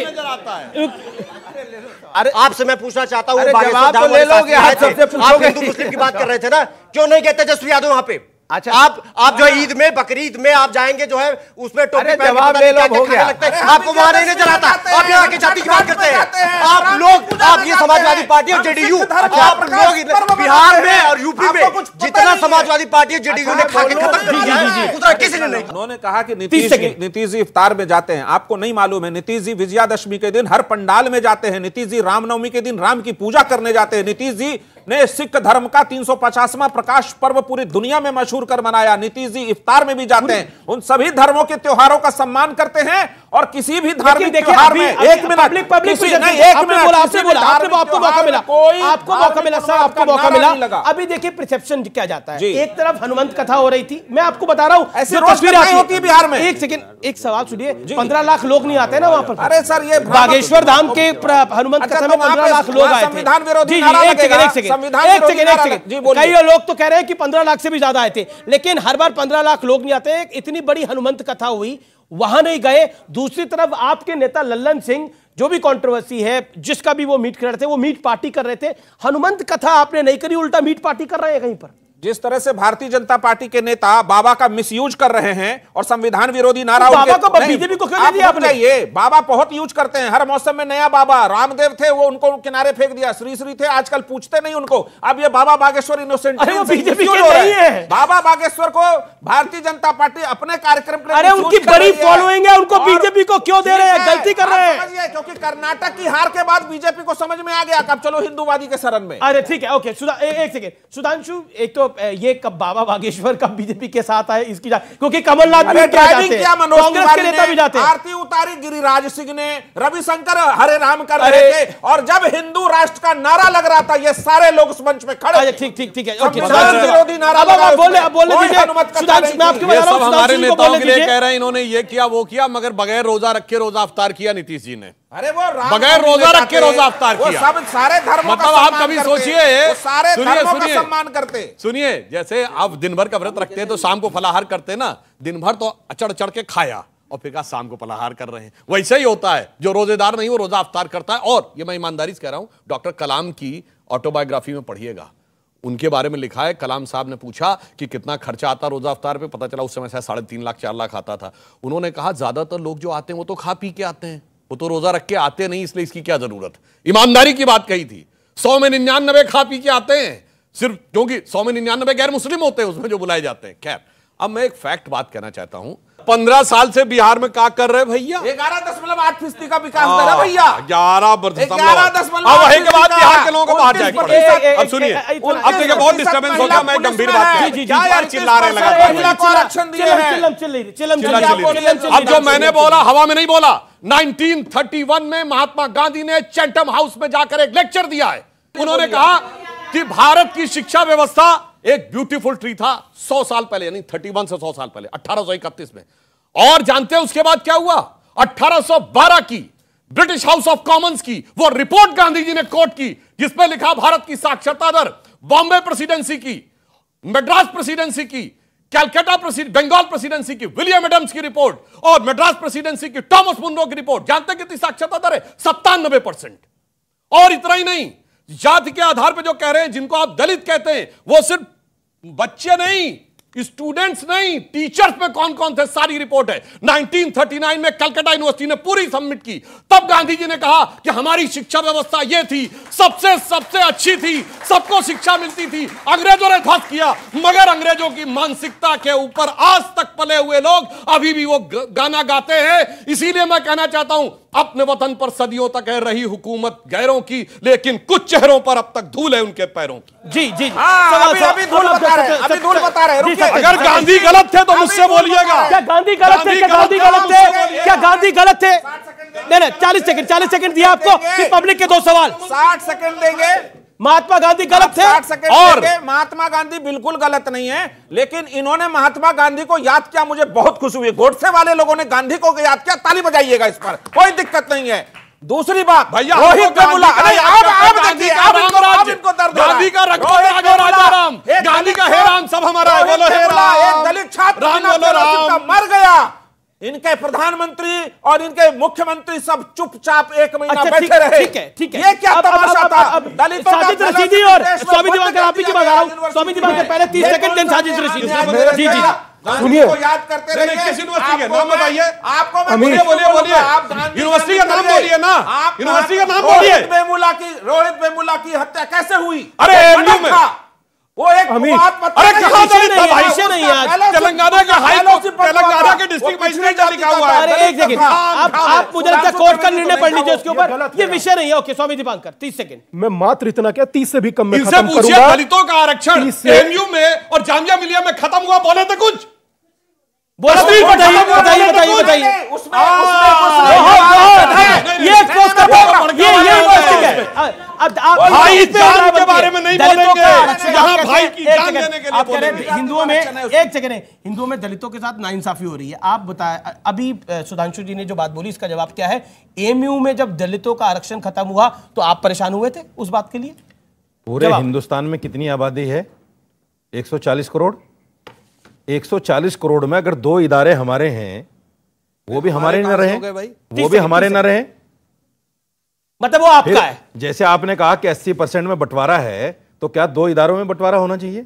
अरे आपसे मैं पूछना चाहता हूँ, अरे बागेश्वर जवाब तो धाम ले वाले लोगे, साथी आए आप थे। सबसे आप पूछोगे। हिंदू मुस्लिम की बात कर रहे थे ना, क्यों नहीं कहते तेजस्वी यादव वहाँ पे? अच्छा, आप आप जो है ईद में, बकरीद में आप जाएंगे जो है उसमें टोपी अरे पहन के जवाब पता नहीं ले लो, क्या-क्या हो खाने गया। लगते हैं। अरे आपको वहां नहीं नजर आता, आप यहाँ की जाति की बात करते हैं। आप लोग, आप ये समाजवादी पार्टी और जेडीयू, आप लोग बिहार में और यूपी में जितना समाजवादी पार्टी और जेडीयू ने खा के खत्म कर दिया है, उतना किसी ने नहीं। उन्होंने कहा कि नीतीश जी नीतीश जी इफ्तार में जाते हैं। आपको नहीं मालूम है, नीतीश जी विजयादशमी के दिन हर पंडाल में जाते हैं। नीतीश जी रामनवमी के दिन राम की पूजा करने जाते हैं। नीतीश जी ने सिख धर्म का तीन सौ पचासवां प्रकाश पर्व पूरी दुनिया में मशहूर कर मनाया। नीतीश जी इफ्तार में भी जाते हैं, उन सभी धर्मों के त्योहारों का सम्मान करते हैं और किसी भी धार्मिक त्योहार में एक मिनट पब्लिक पब्लिक किसी- नहीं एक मिनट बोला, किसी आपने भी बोला, आपने धार्मिक आपको मौका त्योहार मिला, में कोई आपको मौका मिला सर, आपको मौका नारा मिला। नहीं लगा। अभी देखिए परसेप्शन क्या जाता है। जी। एक तरफ हनुमंत कथा हो रही थी, मैं आपको बता रहा हूँ ऐसी जो रोज तस्वीर कथाएं आती है- होती है बिहार में। एक सेकंड, एक सवाल सुनिए। पंद्रह लाख लोग नहीं आते ना वहां पर? अरे सर, ये बागेश्वर धाम के प्र- हनुमंत अच्छा, कथा तो में वहाँ पंद्रह पे लाख लोग आए थे। संविधान विरोधी जी, जी, नारा एक सेकंड, लगेगा। एक सेकंड, संविधान एक विरोधी सेकंड, एक नारा सेकंड। लग- जी, बोलिए। कई लोग तो कह रहे हैं कि पंद्रह लाख से भी ज्यादा आए थे, लेकिन हर बार पंद्रह लाख लोग नहीं आते। इतनी बड़ी हनुमंत कथा हुई, वहां नहीं गए। दूसरी तरफ आपके नेता लल्लन सिंह, जो भी कंट्रोवर्सी है, जिसका भी वो मीट कर रहे थे, वो मीट पार्टी कर रहे थे। हनुमंत कथा आपने नहीं करी, उल्टा मीट पार्टी कर रहे हैं कहीं पर। जिस तरह से भारतीय जनता पार्टी के नेता बाबा का मिसयूज कर रहे हैं और संविधान विरोधी नारा, तो बाबा उनके- को नहीं, बीजेपी को क्यों आप नहीं दिया रुक आपने? जाइए। बाबा बहुत यूज करते हैं, हर मौसम में नया बाबा। रामदेव थे, वो उनको किनारे फेंक दिया। श्री श्री थे, आजकल पूछते नहीं उनको। अब ये बाबा बागेश्वर इनोसेंट अरे वो से बीजेपी मिसयूज के हो रहा नहीं है। बाबा बागेश्वर को भारतीय जनता पार्टी अपने कार्यक्रम के लिए अरे मिसयूज उनकी कर बड़ी रही है। फॉलोइंग है, उनको और- बीजेपी को क्यों दे रहे हैं? ठीक है, गलती कर आप रहे हैं। समझिए, क्योंकि कर्नाटक की हार के बाद बीजेपी को समझ में आ गया कि अब चलो हिंदूवादी के शरण में। अरे ठीक है, ओके। सुधा ए, एक सेकेंड सुधांशु, एक तो ए, ये कब बाबा बागेश्वर कब बीजेपी के साथ आए इसकी जा, क्योंकि कमलनाथ भी अरे उनके साथ ड्राइविंग जाते किया हैं, मनोज कांग्रेस के तिवारी नेता भी ने, जाते हैं। आरती उतारी गिरिराज सिंह ने, रविशंकर हरे राम कर अरे- रहे थे, और जब हिंदू राष्ट्र का नारा लग रहा था, ये सारे लोग उस मंच में खड़े अच्छा थे। ठीक ठीक ठीक है, ओके। संविधान सुधांशु, विरोधी नारा अब अब लगा आप बोले, उसमें। अब बोलने कोई दीजिए। हनुमत कथा सुधांशु, नहीं मैं आपको थी। बता ये रहा हूँ, सब हमारे सुधांशु को नेताओं बोलने के लिए दीजिए। कह रहे हैं, इन्होंने ये किया वो किया, मगर बगैर रोजा रखे रोजा अफ्तार किया नीतीश जी ने। अरे वो राम बगैर नवमी रोजा में रखे जाते, रोजा अफ्तार वो किया। सब सारे धर्मों का मतलब आप सम्मान कभी करते, सोचिए, वो सारे सुनिए, धर्मों का सुनिए। सम्मान करते। सुनिए, जैसे आप दिन भर का व्रत रखते हैं तो शाम को फलाहार करते हैं ना, दिन भर तो अचड़ चढ़ के खाया और फिर कहा शाम को फलाहार कर रहे हैं। वैसे ही होता है, जो रोजेदार नहीं वो रोजा अफ्तार करता है। और ये मैं ईमानदारी से कह रहा हूं, डॉक्टर कलाम की ऑटोबायोग्राफी में पढ़िएगा, उनके बारे में लिखा है। कलाम साहब ने पूछा कि कितना खर्चा आता रोजा अफ्तार पे, पता चला उस समय शायद साढ़े तीन लाख चार लाख आता था। उन्होंने कहा ज्यादातर लोग जो आते हैं वो तो खा पी के आते हैं, वो तो रोजा रख के आते नहीं, इसलिए इसकी क्या जरूरत। ईमानदारी की बात कही थी। सौ में निन्यानबे खा पी के आते हैं, सिर्फ क्योंकि सौ में निन्यानबे गैर मुस्लिम होते हैं उसमें जो बुलाए जाते हैं। खैर, अब मैं एक फैक्ट बात कहना चाहता हूं। पंद्रह साल से बिहार में क्या कर रहे भैया? ग्यारह दशमलव आठ फीसदी का विकास दर है भैया। ग्यारह ग्यारह दशमलव अब वही के बाद का बिहार के लोगों को बाहर उनतीस जाएगा। प्रतिशत। अब सुनिए, ए, ए, ए, अब देखिए बहुत डिस्टर्बेंस हो गया, मैं गंभीर बात जी, कर जी, जी, क्या यार जी, चिल्ला रहे जी, लगातार महिला को आरक्षण दिए हैं। चिलम चिल रही, चिलम चिल्ला चिल चिल्ली। चिलम चिल अब जो मैंने बोला हवा में नहीं बोला। नाइनटीन थर्टी वन में महात्मा गांधी ने चैंटम हाउस में जाकर एक लेक्चर दिया है। उन्होंने कहा कि भारत की शिक्षा व्यवस्था एक ब्यूटीफुल ट्री था सौ साल पहले, यानी थर्टी वन से सौ साल पहले, अठारह सौ इकतीस में। और जानते हैं उसके बाद क्या हुआ? अठारह सौ बारह की ब्रिटिश हाउस ऑफ कॉमन्स की वो रिपोर्ट गांधी जी ने कोट की, जिसमें लिखा भारत की साक्षरता दर, बॉम्बे प्रेसिडेंसी की, मद्रास प्रेसिडेंसी की, कैलकाटा बंगाल प्रेसिडेंसी की विलियम एडम्स की रिपोर्ट और मद्रास प्रेसिडेंसी की टॉमस मुनरो की रिपोर्ट। जानते हैं कितनी साक्षरता दर है? सत्तानबे परसेंट। और इतना ही नहीं, जाति के आधार पर जो कह रहे हैं, जिनको आप दलित कहते हैं, वो सिर्फ बच्चे नहीं, स्टूडेंट्स नहीं, टीचर्स पे कौन कौन थे सारी रिपोर्ट है। नाइनटीन थर्टी नाइन में कलकत्ता यूनिवर्सिटी ने पूरी सबमिट की। तब गांधी जी ने कहा कि हमारी शिक्षा व्यवस्था यह थी, सबसे सबसे अच्छी थी, सबको शिक्षा मिलती थी। अंग्रेजों ने ध्वस्त किया, मगर अंग्रेजों की मानसिकता के ऊपर आज तक पले हुए लोग अभी भी वो गाना गाते हैं। इसीलिए मैं कहना चाहता हूं, अपने वतन पर सदियों तक रही हुकूमत गैरों की, लेकिन कुछ चेहरों पर अब तक धूल है उनके पैरों की। जी जी हाँ, अभी अभी धूल बता रहे हैं, अभी धूल बता रहे हैं, रुकिए। अगर गांधी गलत थे तो मुझसे बोलिएगा। क्या गांधी गलत थे? क्या गांधी गलत थे? क्या गांधी गलत थे? नहीं नहीं चालीस सेकंड चालीस सेकंड दिया आपको, फिर पब्लिक के दो सवाल। साठ सेकंड देंगे। महात्मा गांधी गलत थे साठ सेकंड और देंगे। महात्मा गांधी बिल्कुल गलत नहीं है, लेकिन इन्होंने महात्मा गांधी को याद किया, मुझे बहुत खुशी हुई। गोडसे वाले लोगों ने गांधी को याद किया, ताली बजाइएगा, इस पर कोई दिक्कत नहीं है। दूसरी बात, भैया रोहित वेमुला, अरे आप आप देखिए, आप इनको आप इनको दर्द गांधी का रखो राजा राम, गांधी का हे राम, सब हमारा है, बोलो हे राम। एक दलित छात्र राम बोलो राम, मर गया, इनके प्रधानमंत्री और इनके मुख्यमंत्री सब चुपचाप एक महीना अच्छा, बैठे रहे। ठीक है ठीक है, ये क्या तमाशा था? दलितों का साजिद रशीदी और स्वामी दिवाकर आप ही की बात आ रहा हूं। स्वामी दिवाकर पहले तीस सेकंड दें साजिद रशीदी। जी जी सुनिए, याद करते रहिए। किस यूनिवर्सिटी का नाम बताइए? आपको मैं बोलिए बोलिए बोलिए, यूनिवर्सिटी का नाम बोलिए ना, यूनिवर्सिटी का नाम बोलिए। रोहित वेमुला की रोहित वेमुला की हत्या कैसे हुई? अरे एमयू में वो एक अरे कहां दलित था भाई? नहीं आज तेलंगाना का हाई कोर्ट, तेलंगाना के डिस्ट्रिक्ट मजिस्ट्रेट का लिखा हुआ है। अरे एक सेकंड, आप आप मुझे लगता है कोर्ट का निर्णय पढ़ लीजिए उसके ऊपर, ये विषय नहीं है। ओके स्वामी दीपांकर तीस सेकंड। मैं मात्र इतना क्या तीस से भी कम में इनसे खत्म पूछिए, करूंगा। दलितों का आरक्षण एमयू में और जामिया मिलिया में खत्म हुआ, बोले थे कुछ? बोला बताइए बताइए बताइए बताइए। उसमें ये एक्सपोज कर दो, ये ये यूनिवर्सिटी है। अब आप भाई जान के बारे में नहीं बोलेंगे, यहाँ भाई की जान देने के लिए आप कह रहे हैं हिंदुओं में, एक सेकंड है, हिंदुओं में दलितों के साथ नाइंसाफी हो रही है। आप बताएं, अभी सुधांशु जी ने जो बात बोली इसका जवाब क्या है? एमयू में जब दलितों का आरक्षण खत्म हुआ तो आप परेशान हुए थे उस बात के लिए? पूरे हिंदुस्तान में कितनी आबादी है? एक सौ चालीस करोड़। एक सौ चालीस करोड़ में अगर दो इदारे हमारे हैं, वो भी हमारे न रहे, वो भी हमारे न रहे, मतलब वो आपका है। जैसे आपने कहा कि अस्सी परसेंट में बंटवारा है, तो क्या दो इदारों में बंटवारा होना चाहिए?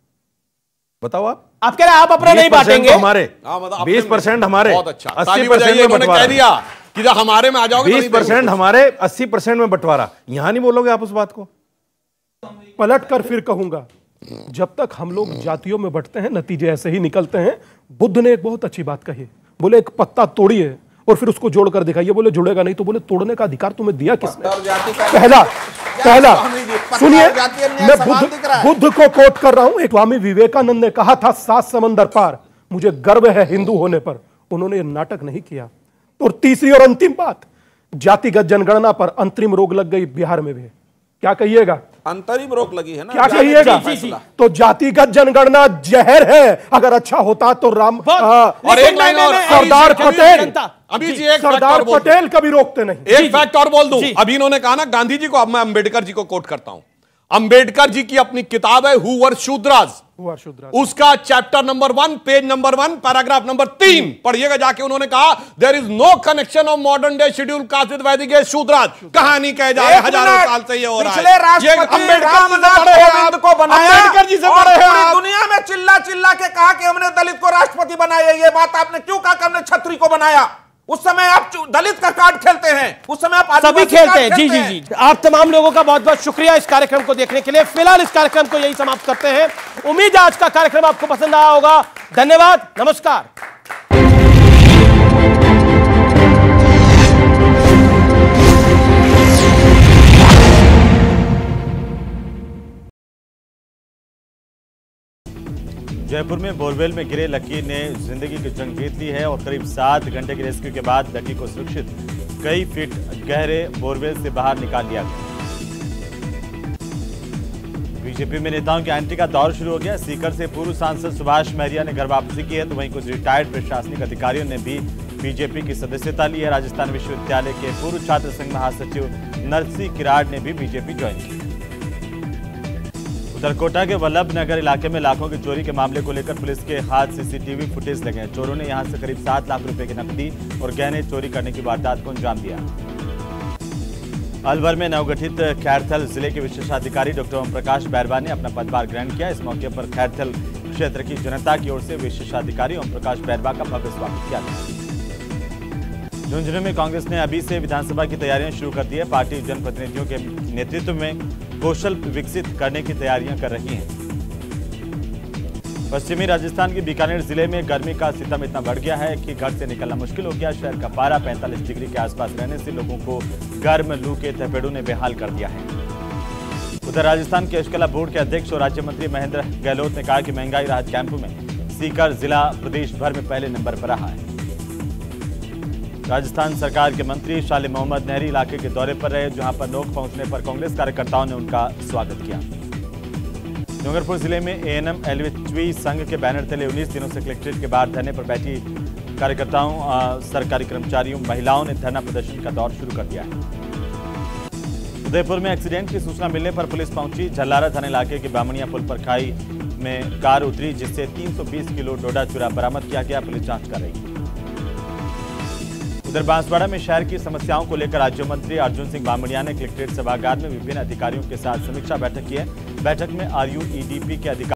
बताओ आप। आप कह रहे हैं आप अपना नहीं बांटेंगे? हमारे बीस परसेंट हमारे, बहुत अच्छा, अस्सी परसेंट में उन्होंने कह दिया कि जब हमारे में आ जाओगे बीस परसेंट हमारे, अस्सी परसेंट में बंटवारा। यहां नहीं बोलोगे आप उस बात को? पलट कर फिर कहूंगा, जब तक हम लोग जातियों में बंटते हैं नतीजे ऐसे ही निकलते हैं। बुद्ध ने एक बहुत अच्छी बात कही, बोले एक पत्ता तोड़िए और फिर उसको जोड़कर दिखाइए, बोले जुड़ेगा नहीं, तो बोले तोड़ने का अधिकार तुम्हें दिया किसने? पहला पहला सुनिए, मैं बुद्ध बुद्ध को कोट कर रहा हूं। एक स्वामी विवेकानंद ने कहा था, सात समंदर पार मुझे गर्व है हिंदू होने पर। उन्होंने ये नाटक नहीं किया। और तीसरी और अंतिम बात, जातिगत जनगणना पर अंतरिम रोक लग गई बिहार में भी। क्या कहिएगा? अंतरिम रोक लगी है ना, क्या कहिएगा? तो जातिगत जनगणना जहर है। अगर अच्छा होता तो राम और एक लाइन और, सरदार पटेल, अभी जी एक सरदार पटेल कभी रोकते नहीं। एक फैक्ट और बोल दूं, अभी इन्होंने कहा ना गांधी जी को, अब मैं अंबेडकर जी को कोट करता हूं। अंबेडकर जी की अपनी किताब है हु वर शूद्राज, उसका chapter number one, page number one, paragraph number तीन पढ़िएगा जाके। उन्होंने कहा there is no connection of modern day scheduled caste with Vedic age Shudras. कहानी कह जाए हजारों साल से ये हो रहा है। ये अम्बेडकर को बनाया, अम्बेडकर जी से बड़े हैं आप। दुनिया में चिल्ला चिल्ला के कहा कि हमने दलित को राष्ट्रपति बनाया। ये बात आपने क्यों कहा कि हमने छत्री को बनाया? उस समय आप दलित का कार्ड खेलते हैं, उस समय आप सभी खेलते हैं। जी जी जी आप तमाम लोगों का बहुत बहुत शुक्रिया इस कार्यक्रम को देखने के लिए। फिलहाल इस कार्यक्रम को यही समाप्त करते हैं। उम्मीद है आज का कार्यक्रम आपको पसंद आया होगा। धन्यवाद, नमस्कार। जयपुर में बोरवेल में गिरे लकी ने जिंदगी की जंग जीत ली है और करीब सात घंटे के रेस्क्यू के बाद लकी को सुरक्षित कई फीट गहरे बोरवेल से बाहर निकाल लिया गया। बीजेपी में नेताओं की एंट्री का दौर शुरू हो गया। सीकर से पूर्व सांसद सुभाष महरिया ने घर वापसी की है, तो वहीं कुछ रिटायर्ड प्रशासनिक अधिकारियों ने भी बीजेपी की सदस्यता ली है। राजस्थान विश्वविद्यालय के पूर्व छात्र संघ महासचिव नरसिंह किराड़ ने भी बीजेपी ज्वाइन की। उधर कोटा के वल्लभ नगर इलाके में लाखों की चोरी के मामले को लेकर पुलिस के हाथ सीसीटीवी फुटेज लगे हैं। चोरों ने यहां से करीब सात लाख रुपए की नकदी और गहने चोरी करने की वारदात को अंजाम दिया। अलवर में नवगठित खैरथल जिले के विशेषाधिकारी डॉक्टर ओम प्रकाश बैरवा ने अपना पदभार ग्रहण किया। इस मौके पर खैरथल क्षेत्र की जनता की ओर से विशेषाधिकारी ओम प्रकाश बैरवा का भव्य स्वागत किया गया। झुंझुनू में कांग्रेस ने अभी से विधानसभा की तैयारियां शुरू कर दी है। पार्टी जनप्रतिनिधियों के नेतृत्व में कौशल विकसित करने की तैयारियां कर रही हैं। पश्चिमी राजस्थान के बीकानेर जिले में गर्मी का सितम इतना बढ़ गया है कि घर से निकलना मुश्किल हो गया। शहर का पारा पैंतालीस डिग्री के आसपास रहने से लोगों को गर्म लू के थपेड़ों ने बेहाल कर दिया है। उधर राजस्थान के अशकला बोर्ड के अध्यक्ष और राज्य मंत्री महेंद्र गहलोत ने कहा कि महंगाई राहत कैंप में सीकर जिला प्रदेश भर में पहले नंबर पर रहा है। राजस्थान सरकार के मंत्री शाले मोहम्मद नहरी इलाके के दौरे पर रहे, जहां पर लोग पहुंचने पर कांग्रेस कार्यकर्ताओं ने उनका स्वागत किया। डूंगरपुर जिले में एएनएम एलएचवी संघ के बैनर तले उन्नीस दिनों से कलेक्ट्रेट के बाहर धरने पर बैठी कार्यकर्ताओं, सरकारी कर्मचारियों, महिलाओं ने धरना प्रदर्शन का दौर शुरू कर दिया है। उदयपुर में एक्सीडेंट की सूचना मिलने पर पुलिस पहुंची। झल्लारा थाना इलाके के बामणिया पुल पर खाई में कार उतरी, जिससे तीन सौ बीस किलो डोडा चूरा बरामद किया गया। पुलिस जांच कर रही है। उधर बांसवाड़ा में शहर की समस्याओं को लेकर राज्य मंत्री अर्जुन सिंह बामणिया ने कलेक्ट्रेट सभागार में विभिन्न अधिकारियों के साथ समीक्षा बैठक की है। बैठक में आरयूईडीपी के अधिकारी